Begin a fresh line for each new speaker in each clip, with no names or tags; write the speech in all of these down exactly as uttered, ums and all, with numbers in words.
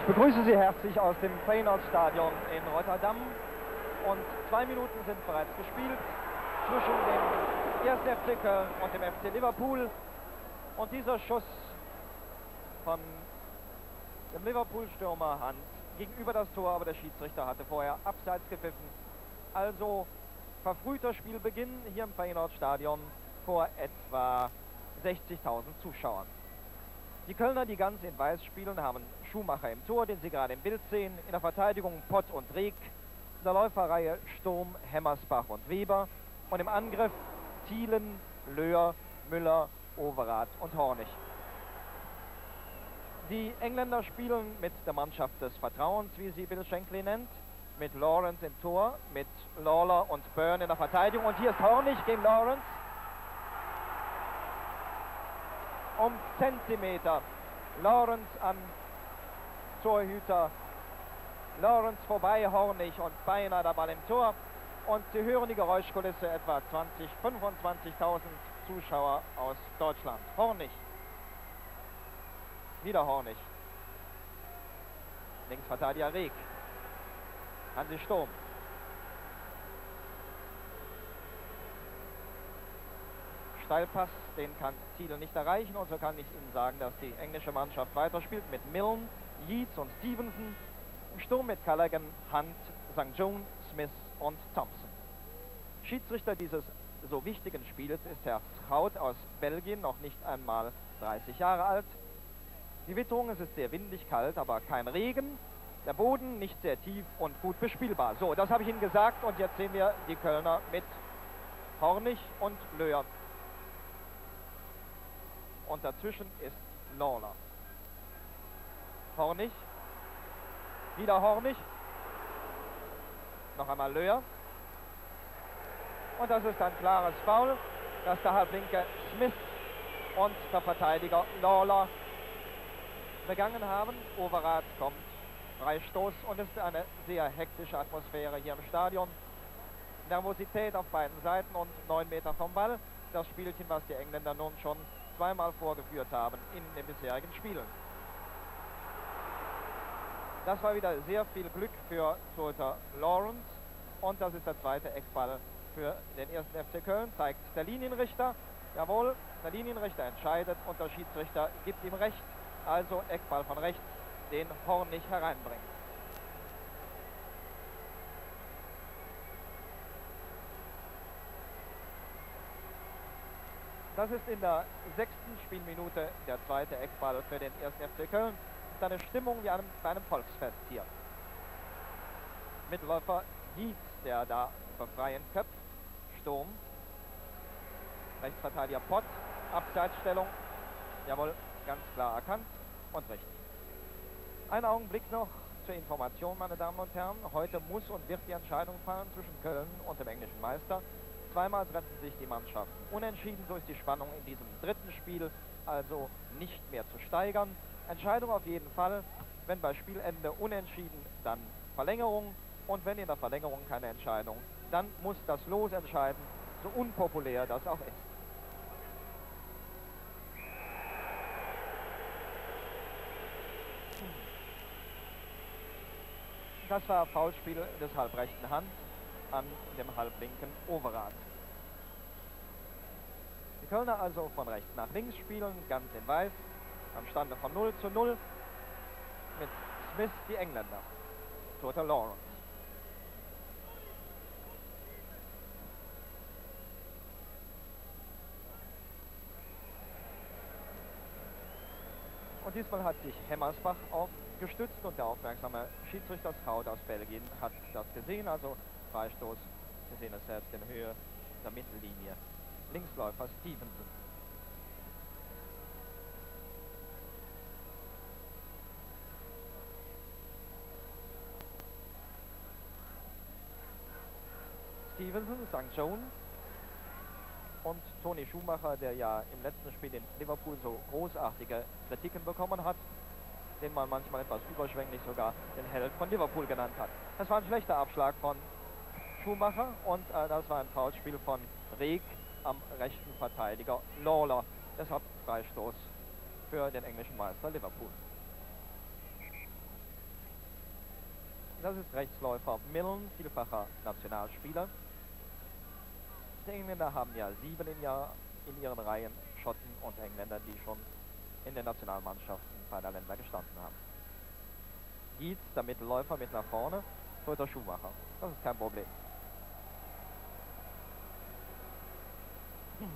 Ich begrüße Sie herzlich aus dem Feyenoord-Stadion in Rotterdam. Und zwei Minuten sind bereits gespielt zwischen dem ersten F C Köln und dem F C Liverpool. Und dieser Schuss von dem Liverpool-Stürmer Hunt gegenüber das Tor, aber der Schiedsrichter hatte vorher abseits gepfiffen. Also verfrühter Spielbeginn hier im Feyenoord-Stadion vor etwa sechzigtausend Zuschauern. Die Kölner, die ganz in Weiß spielen, haben Schumacher im Tor, den Sie gerade im Bild sehen. In der Verteidigung Pott und Reek. In der Läuferreihe Sturm, Hemmersbach und Weber. Und im Angriff Thielen, Löhr, Müller, Overath und Hornig. Die Engländer spielen mit der Mannschaft des Vertrauens, wie sie Bill Shankly nennt. Mit Lawrence im Tor, mit Lawler und Byrne in der Verteidigung. Und hier ist Hornig gegen Lawrence. Um Zentimeter. Lawrence an Torhüter. Lawrence vorbei, Hornig und beinahe der Ball im Tor. Und Sie hören die Geräuschkulisse, etwa zwanzig, fünfundzwanzigtausend Zuschauer aus Deutschland. Hornig. Wieder Hornig. Linksverteidiger Reek. Hansi Sturm. Steilpass, den kann Thielen nicht erreichen, und so kann ich Ihnen sagen, dass die englische Mannschaft weiterspielt mit Milne, Yeats und Stevenson. Im Sturm mit Callaghan, Hunt, Sankt John, Smith und Thompson. Schiedsrichter dieses so wichtigen Spiels ist Herr Schout aus Belgien, noch nicht einmal dreißig Jahre alt. Die Witterung, es ist sehr windig, kalt, aber kein Regen. Der Boden nicht sehr tief und gut bespielbar. So, das habe ich Ihnen gesagt, und jetzt sehen wir die Kölner mit Hornig und Löhr. Und dazwischen ist Lawler. Hornig. Wieder Hornig. Noch einmal Löhr. Und das ist ein klares Foul, dass der Halblinke Smith und der Verteidiger Lawler begangen haben. Overath kommt. Freistoß, und es ist eine sehr hektische Atmosphäre hier im Stadion. Nervosität auf beiden Seiten und neun Meter vom Ball. Das Spielchen, was die Engländer nun schon zweimal vorgeführt haben in den bisherigen Spielen. Das war wieder sehr viel Glück für Torhüter Lawrence, und das ist der zweite Eckball für den ersten F C Köln, zeigt der Linienrichter. Jawohl, der Linienrichter entscheidet und der Schiedsrichter gibt ihm recht, also Eckball von rechts, den Hornig hereinbringt. Das ist in der sechsten Spielminute der zweite Eckball für den ersten F C Köln. Das ist eine Stimmung wie einem, bei einem Volksfest hier. Mitläufer Yeats, der da befreien köpft. Sturm. Rechtsverteidiger Pott. Abseitsstellung. Jawohl, ganz klar erkannt und richtig. Ein Augenblick noch zur Information, meine Damen und Herren. Heute muss und wird die Entscheidung fallen zwischen Köln und dem englischen Meister. Zweimal treffen sich die Mannschaften unentschieden, so ist die Spannung in diesem dritten Spiel also nicht mehr zu steigern. Entscheidung auf jeden Fall, wenn bei Spielende unentschieden, dann Verlängerung, und wenn in der Verlängerung keine Entscheidung, dann muss das Los entscheiden, so unpopulär das auch ist. Das war Foulspiel des halbrechten Hand an dem halblinken Overath. Die Kölner also von rechts nach links spielen, ganz in Weiß, am Stande von null zu null, mit Smith die Engländer. Torhüter Lawrence. Und diesmal hat sich Hemmersbach aufgestützt, und der aufmerksame Schiedsrichter Schout aus Belgien hat das gesehen, also Freistoß, wir sehen es selbst in Höhe der Mittellinie. Linksläufer Stevenson. Stevenson, Sankt John und Toni Schumacher, der ja im letzten Spiel in Liverpool so großartige Kritiken bekommen hat, den man manchmal etwas überschwänglich sogar den Held von Liverpool genannt hat. Das war ein schlechter Abschlag von Schumacher, und äh, das war ein Foulspiel von Reek am rechten Verteidiger Lawler. Deshalb Freistoß für den englischen Meister Liverpool. Das ist Rechtsläufer Milne, vielfacher Nationalspieler. Die Engländer haben ja sieben in, Jahr, in ihren Reihen, Schotten und Engländer, die schon in den Nationalmannschaften beider Länder gestanden haben. Dietz, der Mittelläufer, mit nach vorne, Torhüter Schumacher. Das ist kein Problem. Hm.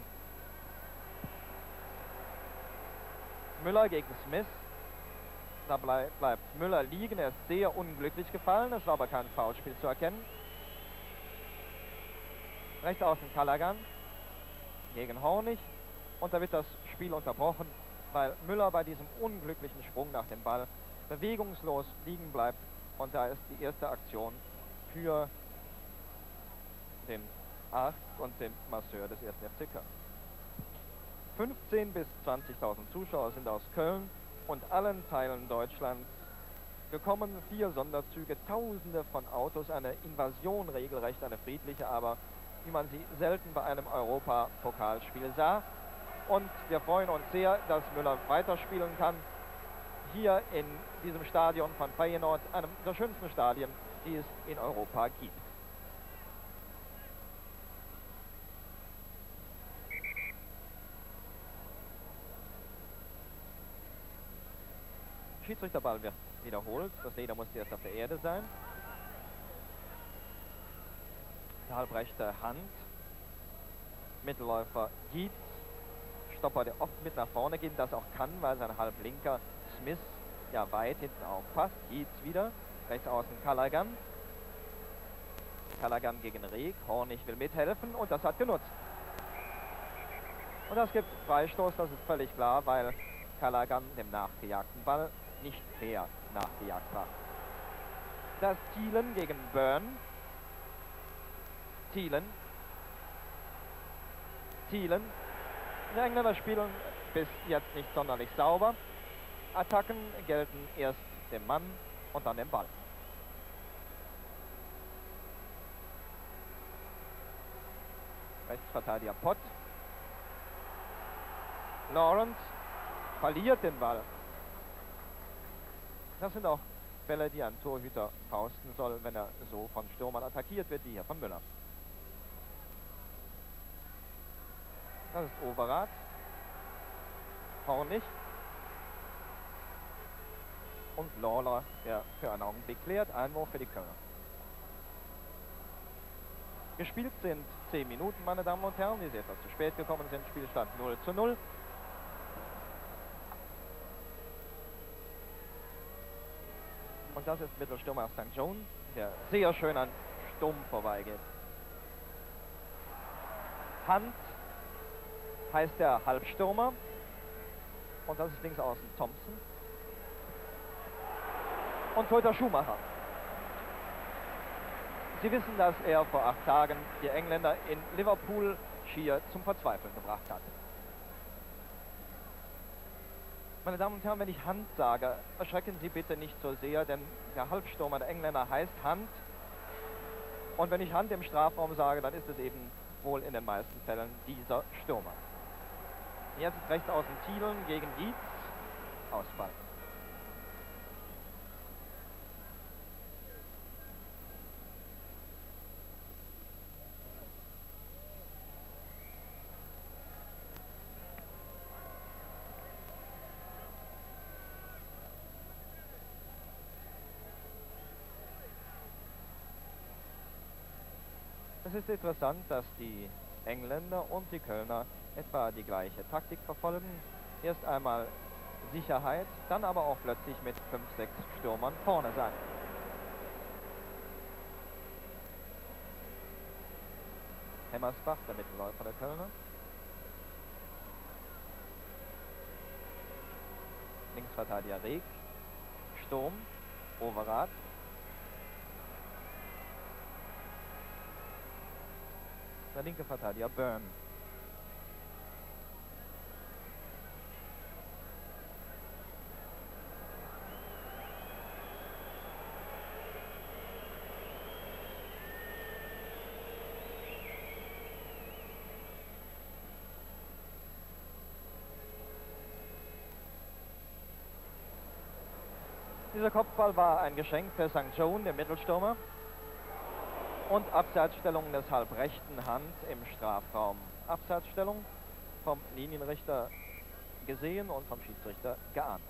Müller gegen Smith. Da blei bleibt Müller liegen. Er ist sehr unglücklich gefallen. Es war aber kein Foulspiel zu erkennen. Rechts außen Callaghan gegen Hornig. Und da wird das Spiel unterbrochen, weil Müller bei diesem unglücklichen Sprung nach dem Ball bewegungslos liegen bleibt. Und da ist die erste Aktion für den Arzt und den Masseur des ersten F C Köln. fünfzehntausend bis zwanzigtausend Zuschauer sind aus Köln und allen Teilen Deutschlands gekommen. Vier Sonderzüge, Tausende von Autos, eine Invasion regelrecht, eine friedliche, aber wie man sie selten bei einem Europapokalspiel sah. Und wir freuen uns sehr, dass Müller weiterspielen kann. Hier in diesem Stadion von Feyenoord, einem der schönsten Stadien, die es in Europa gibt. Schiedsrichterball wird wiederholt. Das Leder muss erst auf der Erde sein. Der halbrechte Hand. Mittelläufer Dietz. Stopper, der oft mit nach vorne geht, das auch kann, weil sein halblinker Smith ja weit hinten aufpasst. Dietz wieder. Rechts außen Callaghan. Callaghan gegen Rieck. Hornig will mithelfen und das hat genutzt. Und das gibt Freistoß, das ist völlig klar, weil Callaghan dem nachgejagten Ball nicht fair nachgejagt war. Das Thielen gegen Byrne. Thielen. Thielen. Die Engländer spielen bis jetzt nicht sonderlich sauber. Attacken gelten erst dem Mann und dann dem Ball. Rechtsverteidiger Pott. Lawrence verliert den Ball. Das sind auch Bälle, die ein Torhüter fausten soll, wenn er so von Stürmern attackiert wird, wie hier von Müller. Das ist Overath. Hornig. Und Lawler, der für einen Augenblick klärt. Einwurf für die Kölner. Gespielt sind zehn Minuten, meine Damen und Herren, die sie etwas zu spät gekommen sind. Spielstand null zu null. Und das ist Mittelstürmer Sankt John, der sehr schön an Sturm vorbeigeht. Hand heißt der Halbstürmer. Und das ist links außen Thompson. Und Torhüter Schumacher. Sie wissen, dass er vor acht Tagen die Engländer in Liverpool schier zum Verzweifeln gebracht hat. Meine Damen und Herren, wenn ich Hand sage, erschrecken Sie bitte nicht so sehr, denn der Halbstürmer der Engländer heißt Hand. Und wenn ich Hand im Strafraum sage, dann ist es eben wohl in den meisten Fällen dieser Stürmer. Jetzt ist rechts außen Thielen gegen Dietz. Ausfall. Es ist interessant, dass die Engländer und die Kölner etwa die gleiche Taktik verfolgen. Erst einmal Sicherheit, dann aber auch plötzlich mit fünf, sechs Stürmern vorne sein. Hemmersbach, der Mittelläufer der Kölner. Linksverteidiger Rieck. Sturm, Overath. Der linke Verteidiger Byrne. Dieser Kopfball war ein Geschenk für Sankt John, der Mittelstürmer. Und Abseitsstellung des halbrechten Hand im Strafraum. Abseitsstellung vom Linienrichter gesehen und vom Schiedsrichter geahndet.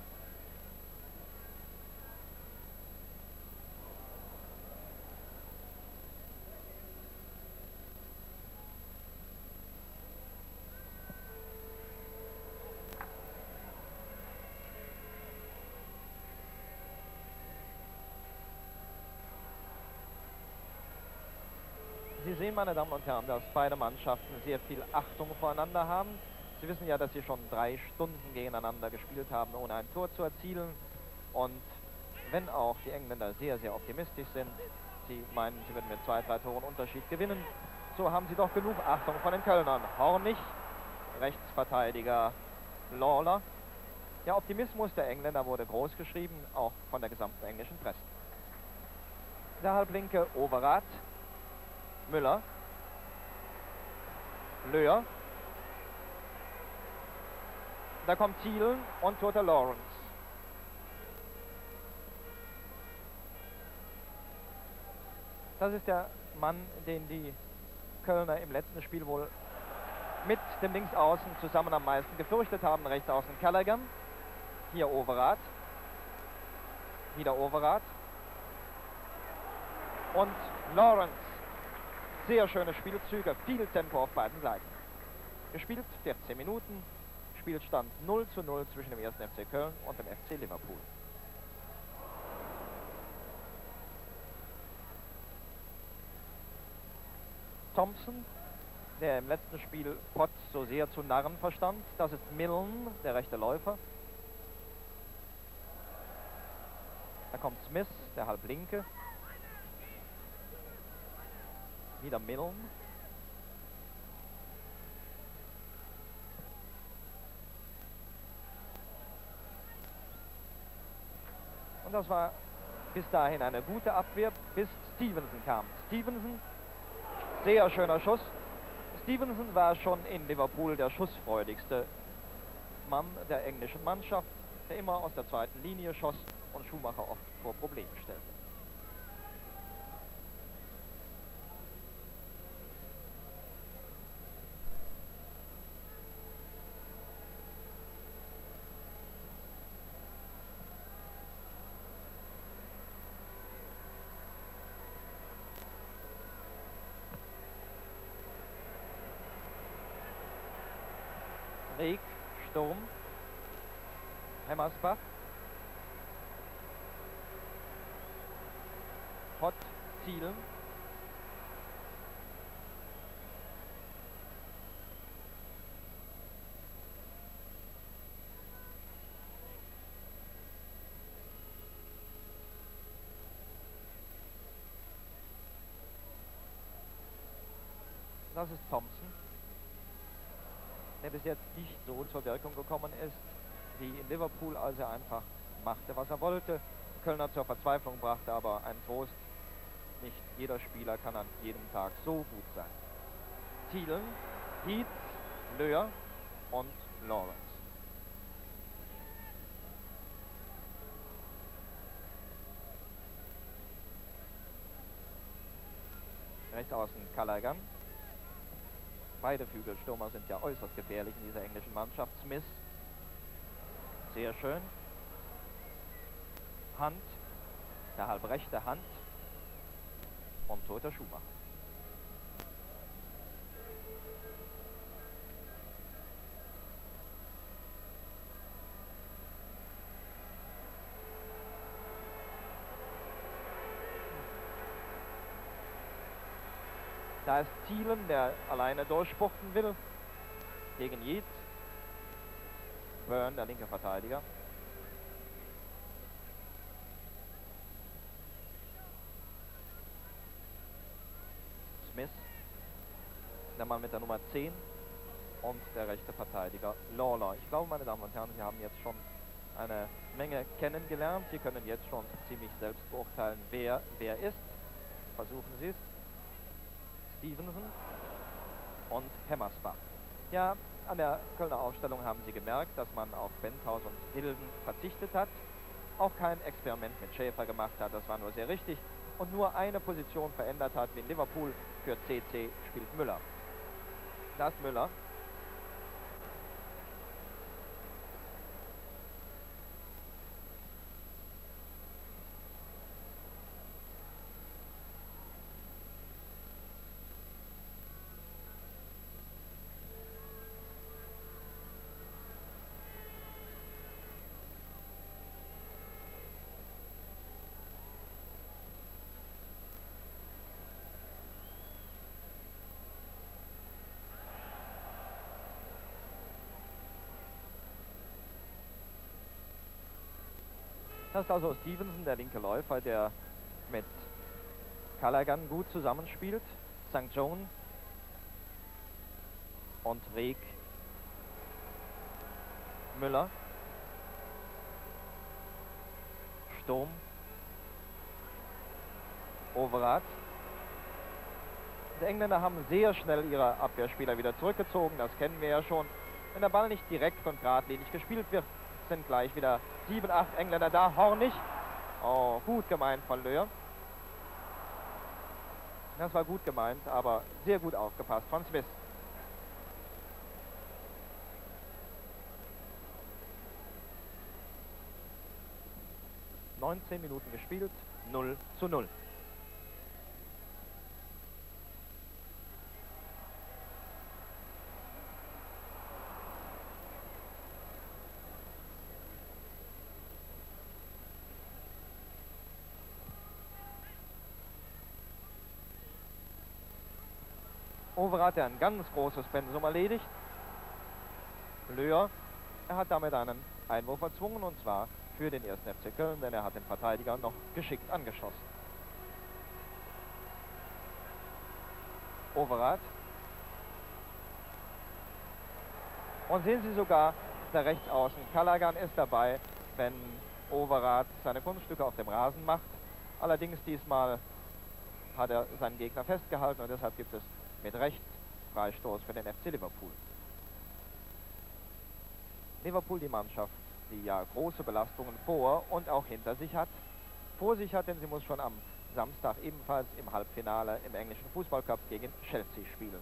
Sie sehen, meine Damen und Herren, dass beide Mannschaften sehr viel Achtung voreinander haben. Sie wissen ja, dass sie schon drei Stunden gegeneinander gespielt haben, ohne ein Tor zu erzielen. Und wenn auch die Engländer sehr, sehr optimistisch sind, sie meinen, sie würden mit zwei, drei Toren Unterschied gewinnen, so haben sie doch genug Achtung von den Kölnern. Hornig, Rechtsverteidiger Lawler. Der Optimismus der Engländer wurde groß geschrieben, auch von der gesamten englischen Presse. Der Halblinke Overath, Müller, Löhr, da kommt Thielen und Toter Lawrence. Das ist der Mann, den die Kölner im letzten Spiel wohl mit dem Linksaußen zusammen am meisten gefürchtet haben. Rechtsaußen Callaghan, hier Overath, wieder Overath und Lawrence. Sehr schöne Spielzüge, viel Tempo auf beiden Seiten. Gespielt vierzehn Minuten, Spielstand null zu null zwischen dem ersten F C Köln und dem F C Liverpool. Thompson, der im letzten Spiel Potts so sehr zu narren verstand. Das ist Milne, der rechte Läufer. Da kommt Smith, der Halblinke. Wieder Milne. Und das war bis dahin eine gute Abwehr, bis Stevenson kam. Stevenson, sehr schöner Schuss. Stevenson war schon in Liverpool der schussfreudigste Mann der englischen Mannschaft, der immer aus der zweiten Linie schoss und Schumacher oft vor Probleme stellte. Rieck, Sturm, Hemmersbach, Pott, Thielen, das ist Thompson, der bis jetzt nicht so zur Wirkung gekommen ist wie in Liverpool, als er einfach machte, was er wollte. Kölner zur Verzweiflung brachte, aber ein Trost, nicht jeder Spieler kann an jedem Tag so gut sein. Thielen, Heath, Löhr und Lawrence. Rechts außen Callaghan. Beide Flügelstürmer sind ja äußerst gefährlich in dieser englischen Mannschaft. Smith, sehr schön. Hunt, der halbrechte Hunt und Toter Schumacher. Da ist Thielen, der alleine durchspuchten will, gegen Yeats. Burn, der linke Verteidiger. Smith, der Mann mit der Nummer zehn. Und der rechte Verteidiger Lawler. Ich glaube, meine Damen und Herren, Sie haben jetzt schon eine Menge kennengelernt. Sie können jetzt schon ziemlich selbst beurteilen, wer wer ist. Versuchen Sie es. Stevenson und Hemmersbach. Ja, an der Kölner Aufstellung haben Sie gemerkt, dass man auf Benthaus und Hilden verzichtet hat. auch kein Experiment mit Schäfer gemacht hat, das war nur sehr richtig, und nur eine Position verändert hat, wie in Liverpool. Für C C spielt Müller. Da ist Müller. Das ist also Stevenson, der linke Läufer, der mit Callaghan gut zusammenspielt. Sankt John und Reg, Müller, Sturm, Overath. Die Engländer haben sehr schnell ihre Abwehrspieler wieder zurückgezogen, das kennen wir ja schon. Wenn der Ball nicht direkt und geradlinig gespielt wird, sind gleich wieder sieben, acht Engländer da. Hornig. Oh, gut gemeint von Löhr. Das war gut gemeint, aber sehr gut aufgepasst von Smith. neunzehn Minuten gespielt, null zu null. Overath, der ein ganz großes Pensum erledigt. Löhr, er hat damit einen Einwurf erzwungen, und zwar für den ersten F C Köln, denn er hat den Verteidiger noch geschickt angeschossen. Overath. Und sehen Sie sogar, der Rechtsaußen Callaghan ist dabei, wenn Overath seine Kunststücke auf dem Rasen macht. Allerdings diesmal hat er seinen Gegner festgehalten, und deshalb gibt es mit Recht Freistoß für den F C Liverpool. Liverpool, die Mannschaft, die ja große Belastungen vor und auch hinter sich hat. Vor sich hat, denn sie muss schon am Samstag ebenfalls im Halbfinale im englischen Fußballcup gegen Chelsea spielen.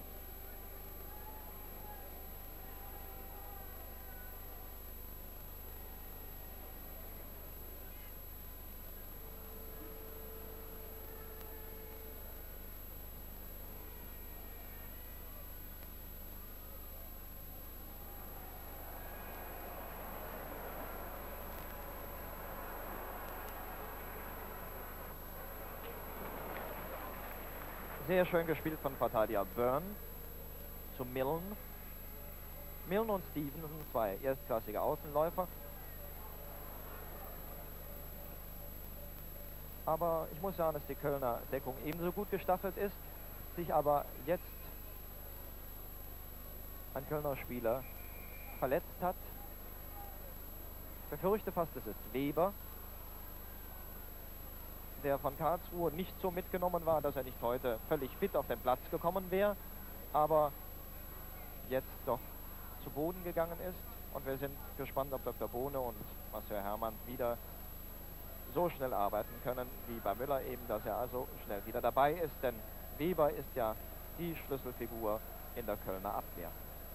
Sehr schön gespielt von Verteidiger Byrne zu Milne. Milne und Stevenson, zwei erstklassige Außenläufer. Aber ich muss sagen, dass die Kölner Deckung ebenso gut gestaffelt ist, sich aber jetzt ein Kölner Spieler verletzt hat. Ich befürchte fast, es ist Weber, der von Karlsruhe nicht so mitgenommen war, dass er nicht heute völlig fit auf den Platz gekommen wäre, aber jetzt doch zu Boden gegangen ist. Und wir sind gespannt, ob Doktor Bohne und Marcel Herrmann wieder so schnell arbeiten können wie bei Müller eben, dass er also schnell wieder dabei ist, denn Weber ist ja die Schlüsselfigur in der Kölner Abwehr.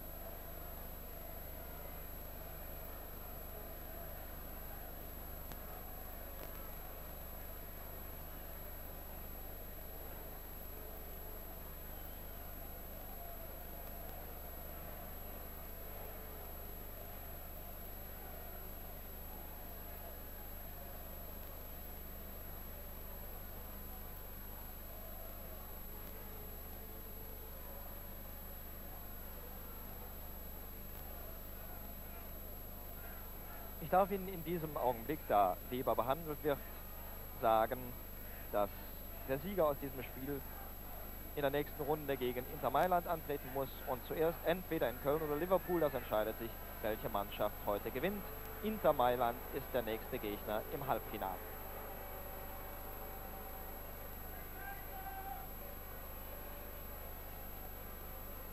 Ich darf Ihnen in diesem Augenblick, da Weber behandelt wird, sagen, dass der Sieger aus diesem Spiel in der nächsten Runde gegen Inter Mailand antreten muss und zuerst entweder in Köln oder Liverpool, das entscheidet sich, welche Mannschaft heute gewinnt. Inter Mailand ist der nächste Gegner im Halbfinale.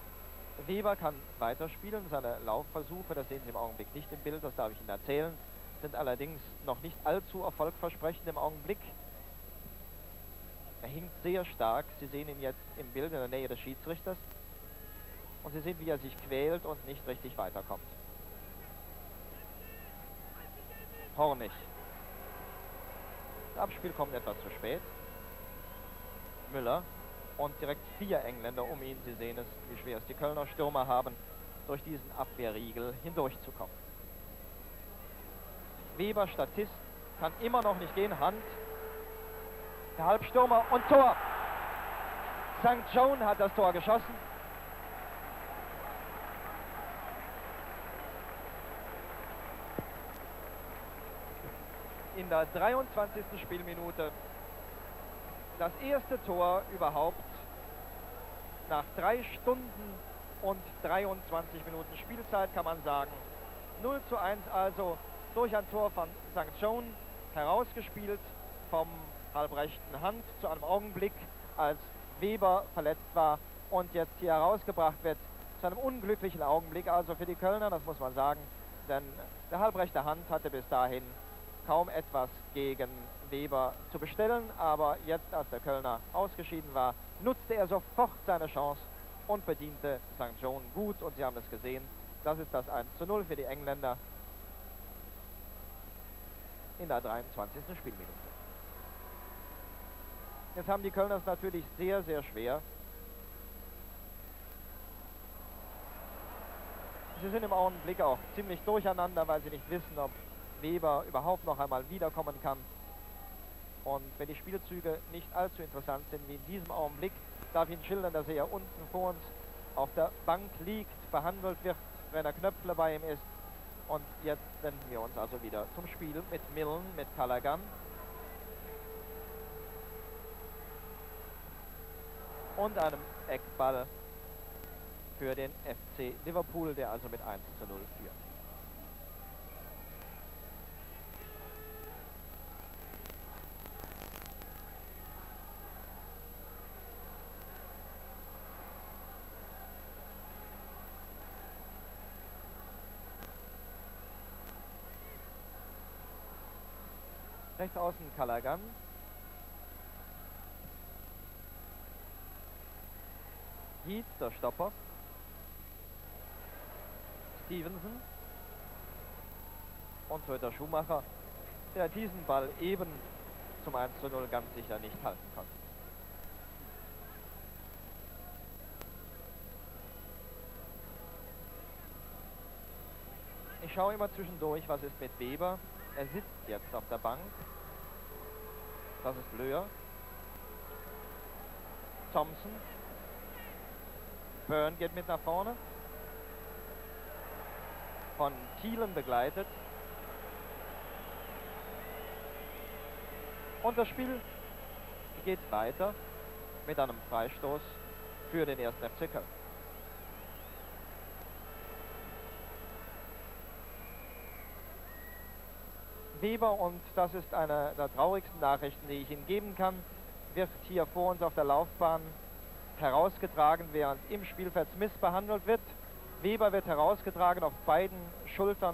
Weber kann weiterspielen, seine Laufversuche, das sehen Sie im Augenblick nicht im Bild, das darf ich Ihnen erzählen, sind allerdings noch nicht allzu erfolgversprechend im Augenblick. Er hinkt sehr stark. Sie sehen ihn jetzt im Bild in der Nähe des Schiedsrichters. Und Sie sehen, wie er sich quält und nicht richtig weiterkommt. Hornig. Das Abspiel kommt etwas zu spät. Müller. Und direkt vier Engländer um ihn. Sie sehen es, wie schwer es die Kölner Stürmer haben, durch diesen Abwehrriegel hindurchzukommen. Weber, Statist, kann immer noch nicht gehen. Hand. Der Halbstürmer und Tor. Sankt John hat das Tor geschossen. In der dreiundzwanzigsten Spielminute das erste Tor überhaupt nach drei Stunden und dreiundzwanzig Minuten Spielzeit, kann man sagen. null zu eins also durch ein Tor von Sankt John, herausgespielt vom halbrechten Hand zu einem Augenblick, als Weber verletzt war und jetzt hier herausgebracht wird zu einem unglücklichen Augenblick, also für die Kölner, das muss man sagen, denn der halbrechte Hand hatte bis dahin kaum etwas gegen Weber zu bestellen, aber jetzt, als der Kölner ausgeschieden war, nutzte er sofort seine Chance und bediente Sankt John gut, und Sie haben es gesehen, das ist das eins zu null für die Engländer in der dreiundzwanzigsten Spielminute. Jetzt haben die Kölner es natürlich sehr, sehr schwer. Sie sind im Augenblick auch ziemlich durcheinander, weil sie nicht wissen, ob Weber überhaupt noch einmal wiederkommen kann. Und wenn die Spielzüge nicht allzu interessant sind wie in diesem Augenblick, darf ich Ihnen schildern, dass er ja unten vor uns auf der Bank liegt, behandelt wird, wenn er Knöpfle bei ihm ist. Und jetzt wenden wir uns also wieder zum Spiel mit Milne, mit Callaghan. Und einem Eckball für den F C Liverpool, der also mit eins zu null führt. Rechts außen Callaghan. Heath, der Stopper. Stevenson. Und Röder Schumacher, der diesen Ball eben zum eins zu null ganz sicher nicht halten konnte. Ich schaue immer zwischendurch, was ist mit Weber. Er sitzt jetzt auf der Bank. Das ist Löhr. Thompson. Byrne geht mit nach vorne. Von Thielen begleitet. Und das Spiel geht weiter mit einem Freistoß für den ersten F C Köln. Weber, und das ist eine der traurigsten Nachrichten, die ich Ihnen geben kann, wird hier vor uns auf der Laufbahn herausgetragen, während im Spielfeld Smith behandelt wird. Weber wird herausgetragen auf beiden Schultern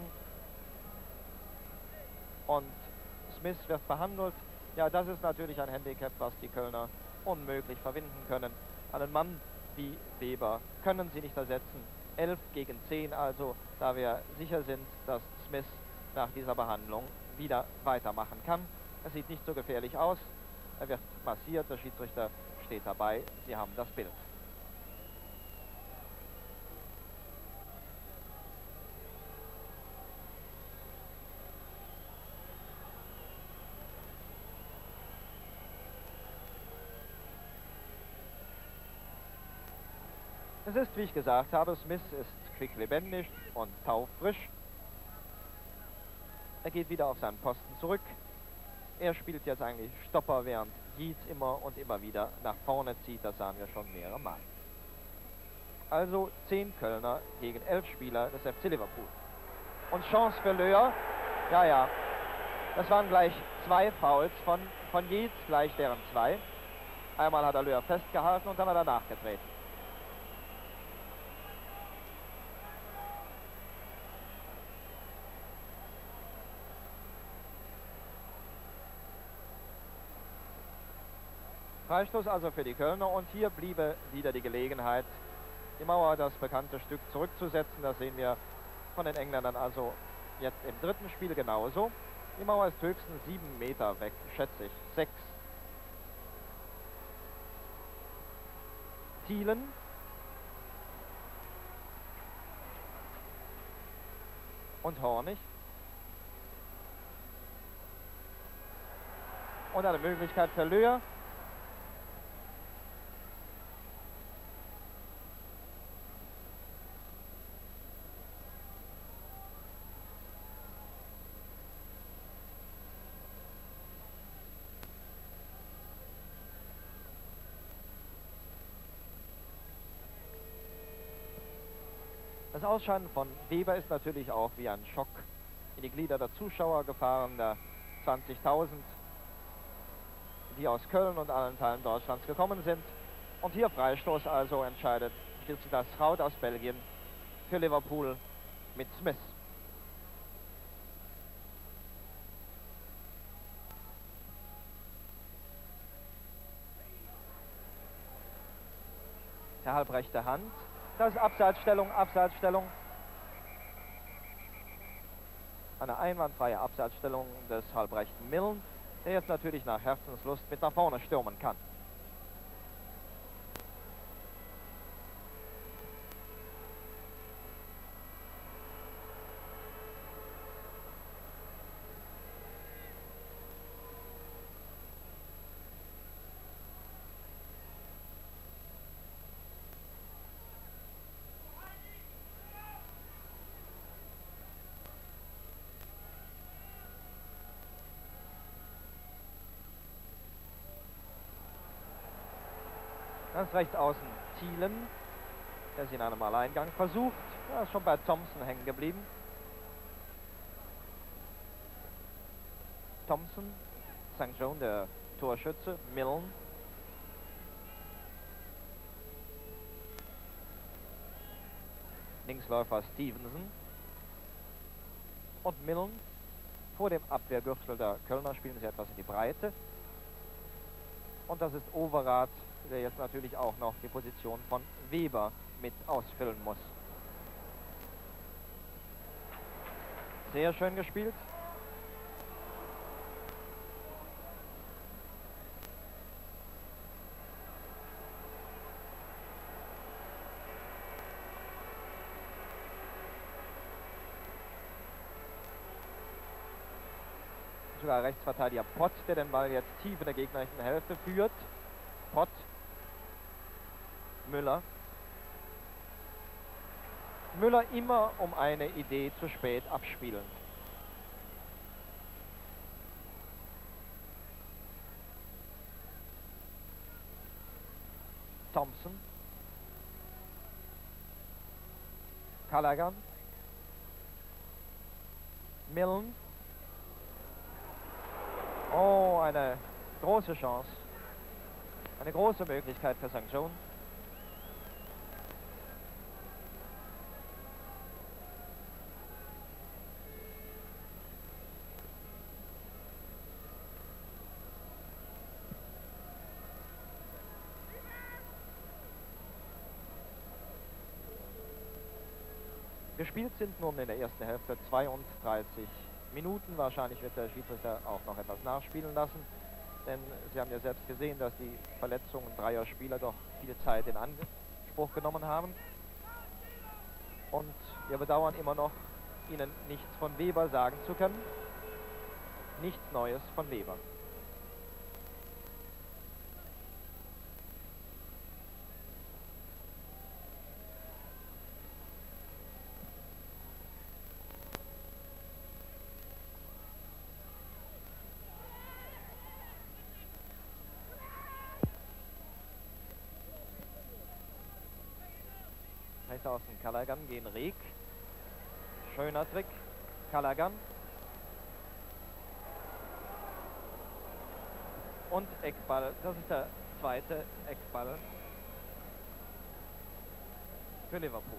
und Smith wird behandelt. Ja, das ist natürlich ein Handicap, was die Kölner unmöglich verwinden können. Einen Mann wie Weber können sie nicht ersetzen. elf gegen zehn also, da wir sicher sind, dass Smith nach dieser Behandlung wieder weitermachen kann. Es sieht nicht so gefährlich aus. Er wird massiert, der Schiedsrichter steht dabei. Sie haben das Bild. Es ist, wie ich gesagt habe, Smith ist quicklebendig und taufrisch. Er geht wieder auf seinen Posten zurück. Er spielt jetzt eigentlich Stopper, während Heath immer und immer wieder nach vorne zieht. Das sahen wir schon mehrere Mal. Also zehn Kölner gegen elf Spieler des F C Liverpool. Und Chance für Löhr. Ja, ja. Das waren gleich zwei Fouls von, von Heath, gleich deren zwei. Einmal hat er Löhr festgehalten und dann hat er nachgetreten. Freistoß also für die Kölner und hier bliebe wieder die Gelegenheit, die Mauer, das bekannte Stück, zurückzusetzen. Das sehen wir von den Engländern also jetzt im dritten Spiel genauso. Die Mauer ist höchstens sieben Meter weg, schätze ich. Sechs. Thielen. Und Hornig. Und eine Möglichkeit für Löhr. Das Ausscheiden von Weber ist natürlich auch wie ein Schock in die Glieder der Zuschauer gefahren, der zwanzigtausend, die aus Köln und allen Teilen Deutschlands gekommen sind. Und hier Freistoß also entscheidet Schiedsrichter Schraut aus Belgien für Liverpool mit Smith. Der halbrechte Hand. Das ist Abseitsstellung, Abseitsstellung. Eine einwandfreie Abseitsstellung des halbrechten Millen, der jetzt natürlich nach Herzenslust mit nach vorne stürmen kann. Ganz rechts außen Thielen, der es in einem Alleingang versucht. Er ist schon bei Thompson hängen geblieben. Thompson, Sankt John, der Torschütze, Millen. Linksläufer Stevenson. Und Millen. Vor dem Abwehrgürtel der Kölner spielen sie etwas in die Breite. Und das ist Overath, der jetzt natürlich auch noch die Position von Weber mit ausfüllen muss. Sehr schön gespielt. Sogar Rechtsverteidiger Pott, der den Ball jetzt tief in der gegnerischen Hälfte führt. Pott. Müller. Müller immer um eine Idee zu spät abspielen. Thompson. Callaghan. Millen. Oh, eine große Chance. Eine große Möglichkeit für Sankt John. Gespielt sind nun in der ersten Hälfte zweiunddreißig Minuten. Wahrscheinlich wird der Schiedsrichter auch noch etwas nachspielen lassen. Denn Sie haben ja selbst gesehen, dass die Verletzungen dreier Spieler doch viel Zeit in Anspruch genommen haben. Und wir bedauern immer noch, Ihnen nichts von Weber sagen zu können. Nichts Neues von Weber. Rechts außen Callaghan gegen Rieck. Schöner Trick. Callaghan. Und Eckball. Das ist der zweite Eckball für Liverpool.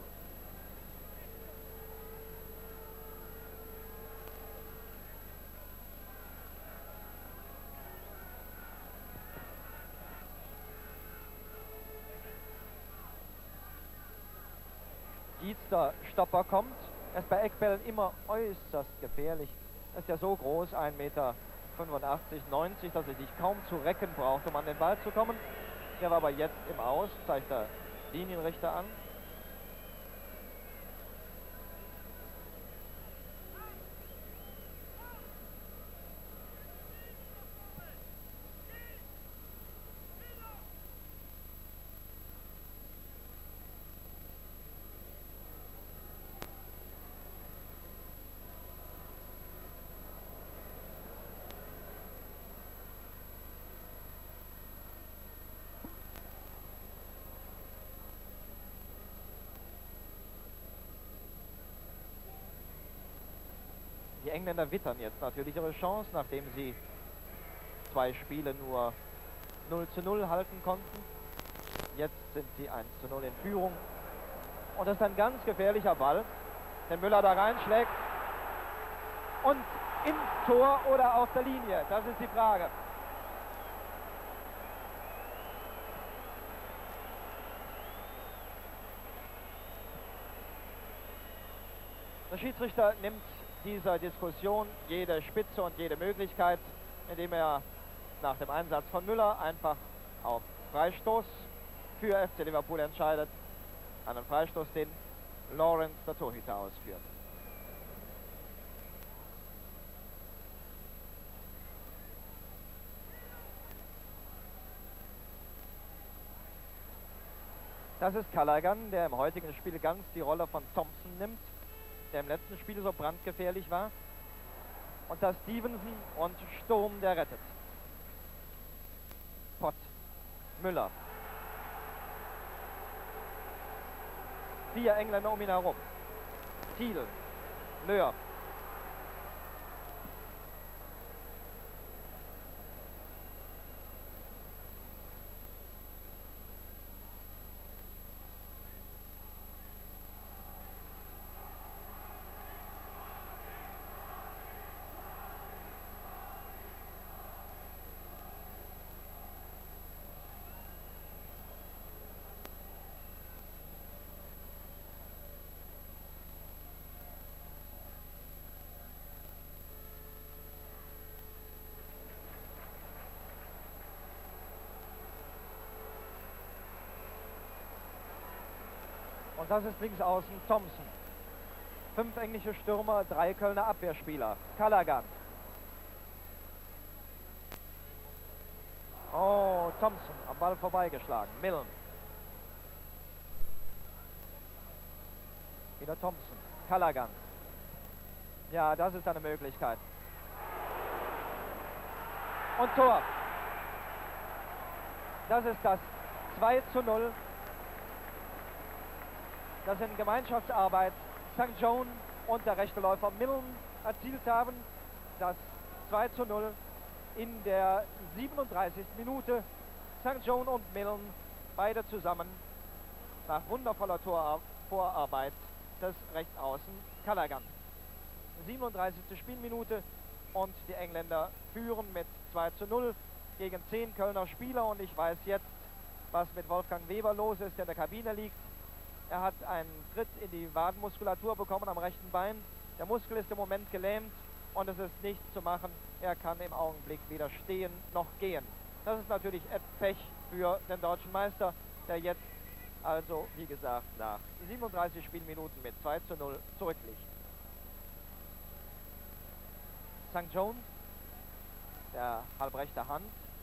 Easter Stopper kommt. Er ist bei Eckbällen immer äußerst gefährlich. Er ist ja so groß, ein Meter fünfundachtzig, neunzig, dass er sich kaum zu recken braucht, um an den Ball zu kommen. Der war aber jetzt im Aus, zeigt der Linienrichter an. Die Engländer wittern jetzt natürlich ihre Chance, nachdem sie zwei Spiele nur null zu null halten konnten. Jetzt sind sie eins zu null in Führung. Und das ist ein ganz gefährlicher Ball, den Müller da reinschlägt. Und im Tor oder auf der Linie, das ist die Frage. Der Schiedsrichter nimmt dieser Diskussion jede Spitze und jede Möglichkeit, indem er nach dem Einsatz von Müller einfach auf Freistoß für F C Liverpool entscheidet. Einen Freistoß, den Lawrence, der Torhüter, ausführt. Das ist Callaghan, der im heutigen Spiel ganz die Rolle von Thompson nimmt, der im letzten Spiel so brandgefährlich war. Und das Stevenson und Sturm, der rettet. Pott, Müller. Vier Engländer um ihn herum. Thiel, Löhr. Und das ist links außen Thompson. Fünf englische Stürmer, drei Kölner Abwehrspieler. Callaghan. Oh, Thompson am Ball vorbeigeschlagen. Millen. Wieder Thompson. Callaghan. Ja, das ist eine Möglichkeit. Und Tor. Das ist das zwei zu null. Das in Gemeinschaftsarbeit Sankt John und der rechte Läufer Millen erzielt haben. Das zwei zu null in der siebenunddreißigsten Minute. Sankt John und Millen, beide zusammen, nach wundervoller Tor Vorarbeit des Rechtsaußen Callaghan. siebenunddreißigste Spielminute und die Engländer führen mit zwei zu null gegen zehn Kölner Spieler. Und ich weiß jetzt, was mit Wolfgang Weber los ist, der in der Kabine liegt. Er hat einen Tritt in die Wadenmuskulatur bekommen am rechten Bein. Der Muskel ist im Moment gelähmt und es ist nichts zu machen. Er kann im Augenblick weder stehen noch gehen. Das ist natürlich Pech für den deutschen Meister, der jetzt also, wie gesagt, nach siebenunddreißig Spielminuten mit zwei zu null zurückliegt. Sankt John, der halbrechte Hand.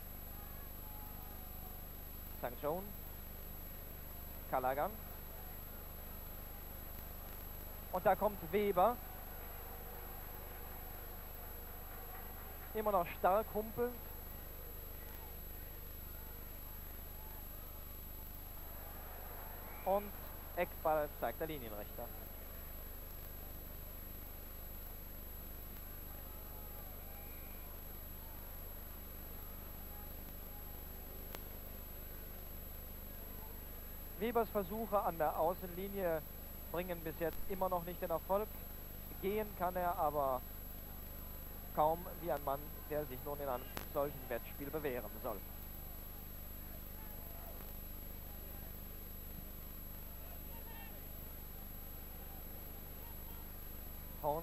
Sankt John, Callaghan. Und da kommt Weber. Immer noch stark humpelnd. Und Eckball zeigt der Linienrichter. Webers Versuche an der Außenlinie bringen bis jetzt immer noch nicht den Erfolg. Gehen kann er aber kaum wie ein Mann, der sich nun in einem solchen Wettspiel bewähren soll.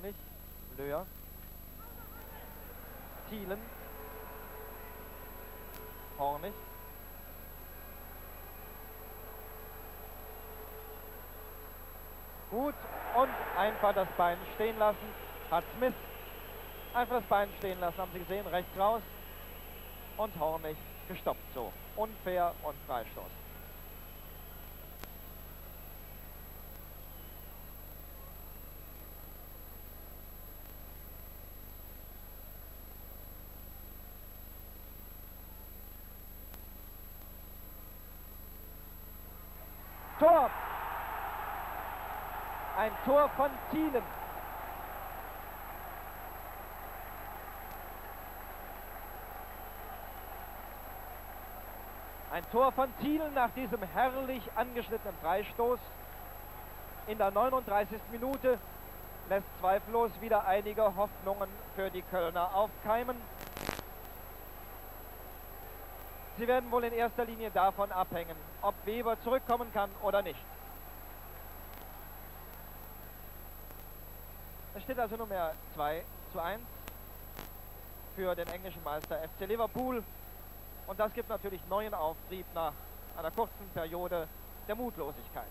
Hornig, Löhr, Thielen, Hornig, gut, und einfach das Bein stehen lassen, hat Smith einfach das Bein stehen lassen, haben Sie gesehen, rechts raus und Hornig gestoppt, so, unfair und Freistoß. Tor! Ein Tor von Thielen. Ein Tor von Thielen nach diesem herrlich angeschnittenen Freistoß. In der neununddreißigsten Minute lässt zweifellos wieder einige Hoffnungen für die Kölner aufkeimen. Sie werden wohl in erster Linie davon abhängen, ob Weber zurückkommen kann oder nicht. Es steht also Nummer zwei zu eins für den englischen Meister F C Liverpool. Und das gibt natürlich neuen Auftrieb nach einer kurzen Periode der Mutlosigkeit.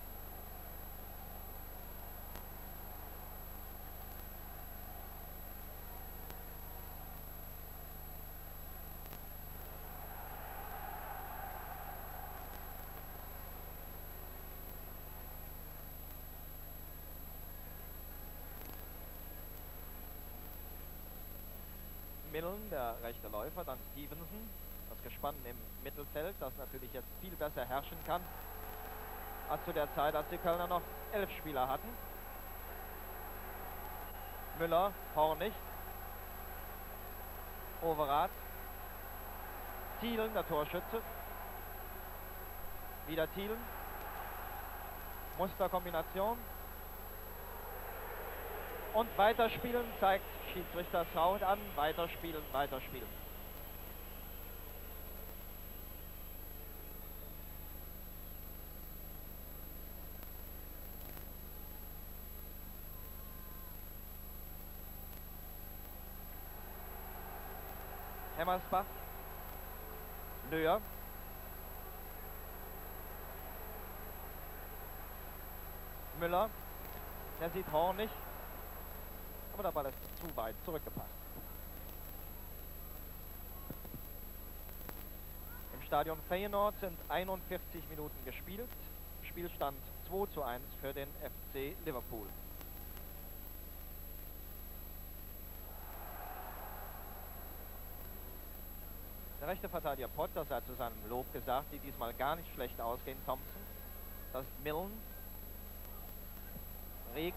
Millen, der rechte Läufer, dann Stevenson, das Gespann im Mittelfeld, das natürlich jetzt viel besser herrschen kann, als zu der Zeit, als die Kölner noch elf Spieler hatten. Müller, Hornig, Overath, Thielen, der Torschütze, wieder Thielen, Musterkombination. Und weiterspielen, zeigt Schiedsrichter Saud an, weiterspielen, weiterspielen. Hemmersbach, Löhr, Müller, der sieht Hornig, aber der Ball ist zu weit zurückgepasst. Im Stadion Feyenoord sind einundvierzig Minuten gespielt. Spielstand zwei zu eins für den F C Liverpool. Der rechte Verteidiger Potter hat zu seinem Lob gesagt, die diesmal gar nicht schlecht ausgehen, Thompson. Das ist Millen, Reg,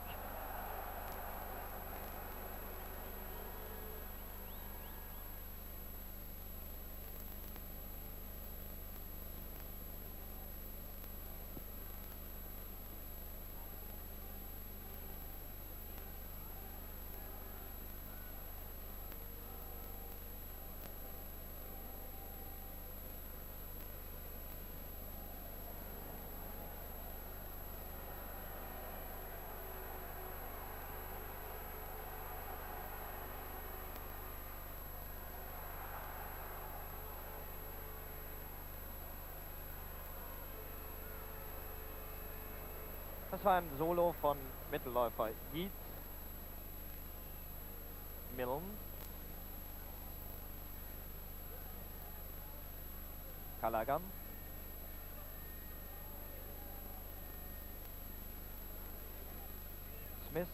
das war ein Solo von Mittelläufer Yeats, Millen, Callaghan, Smith,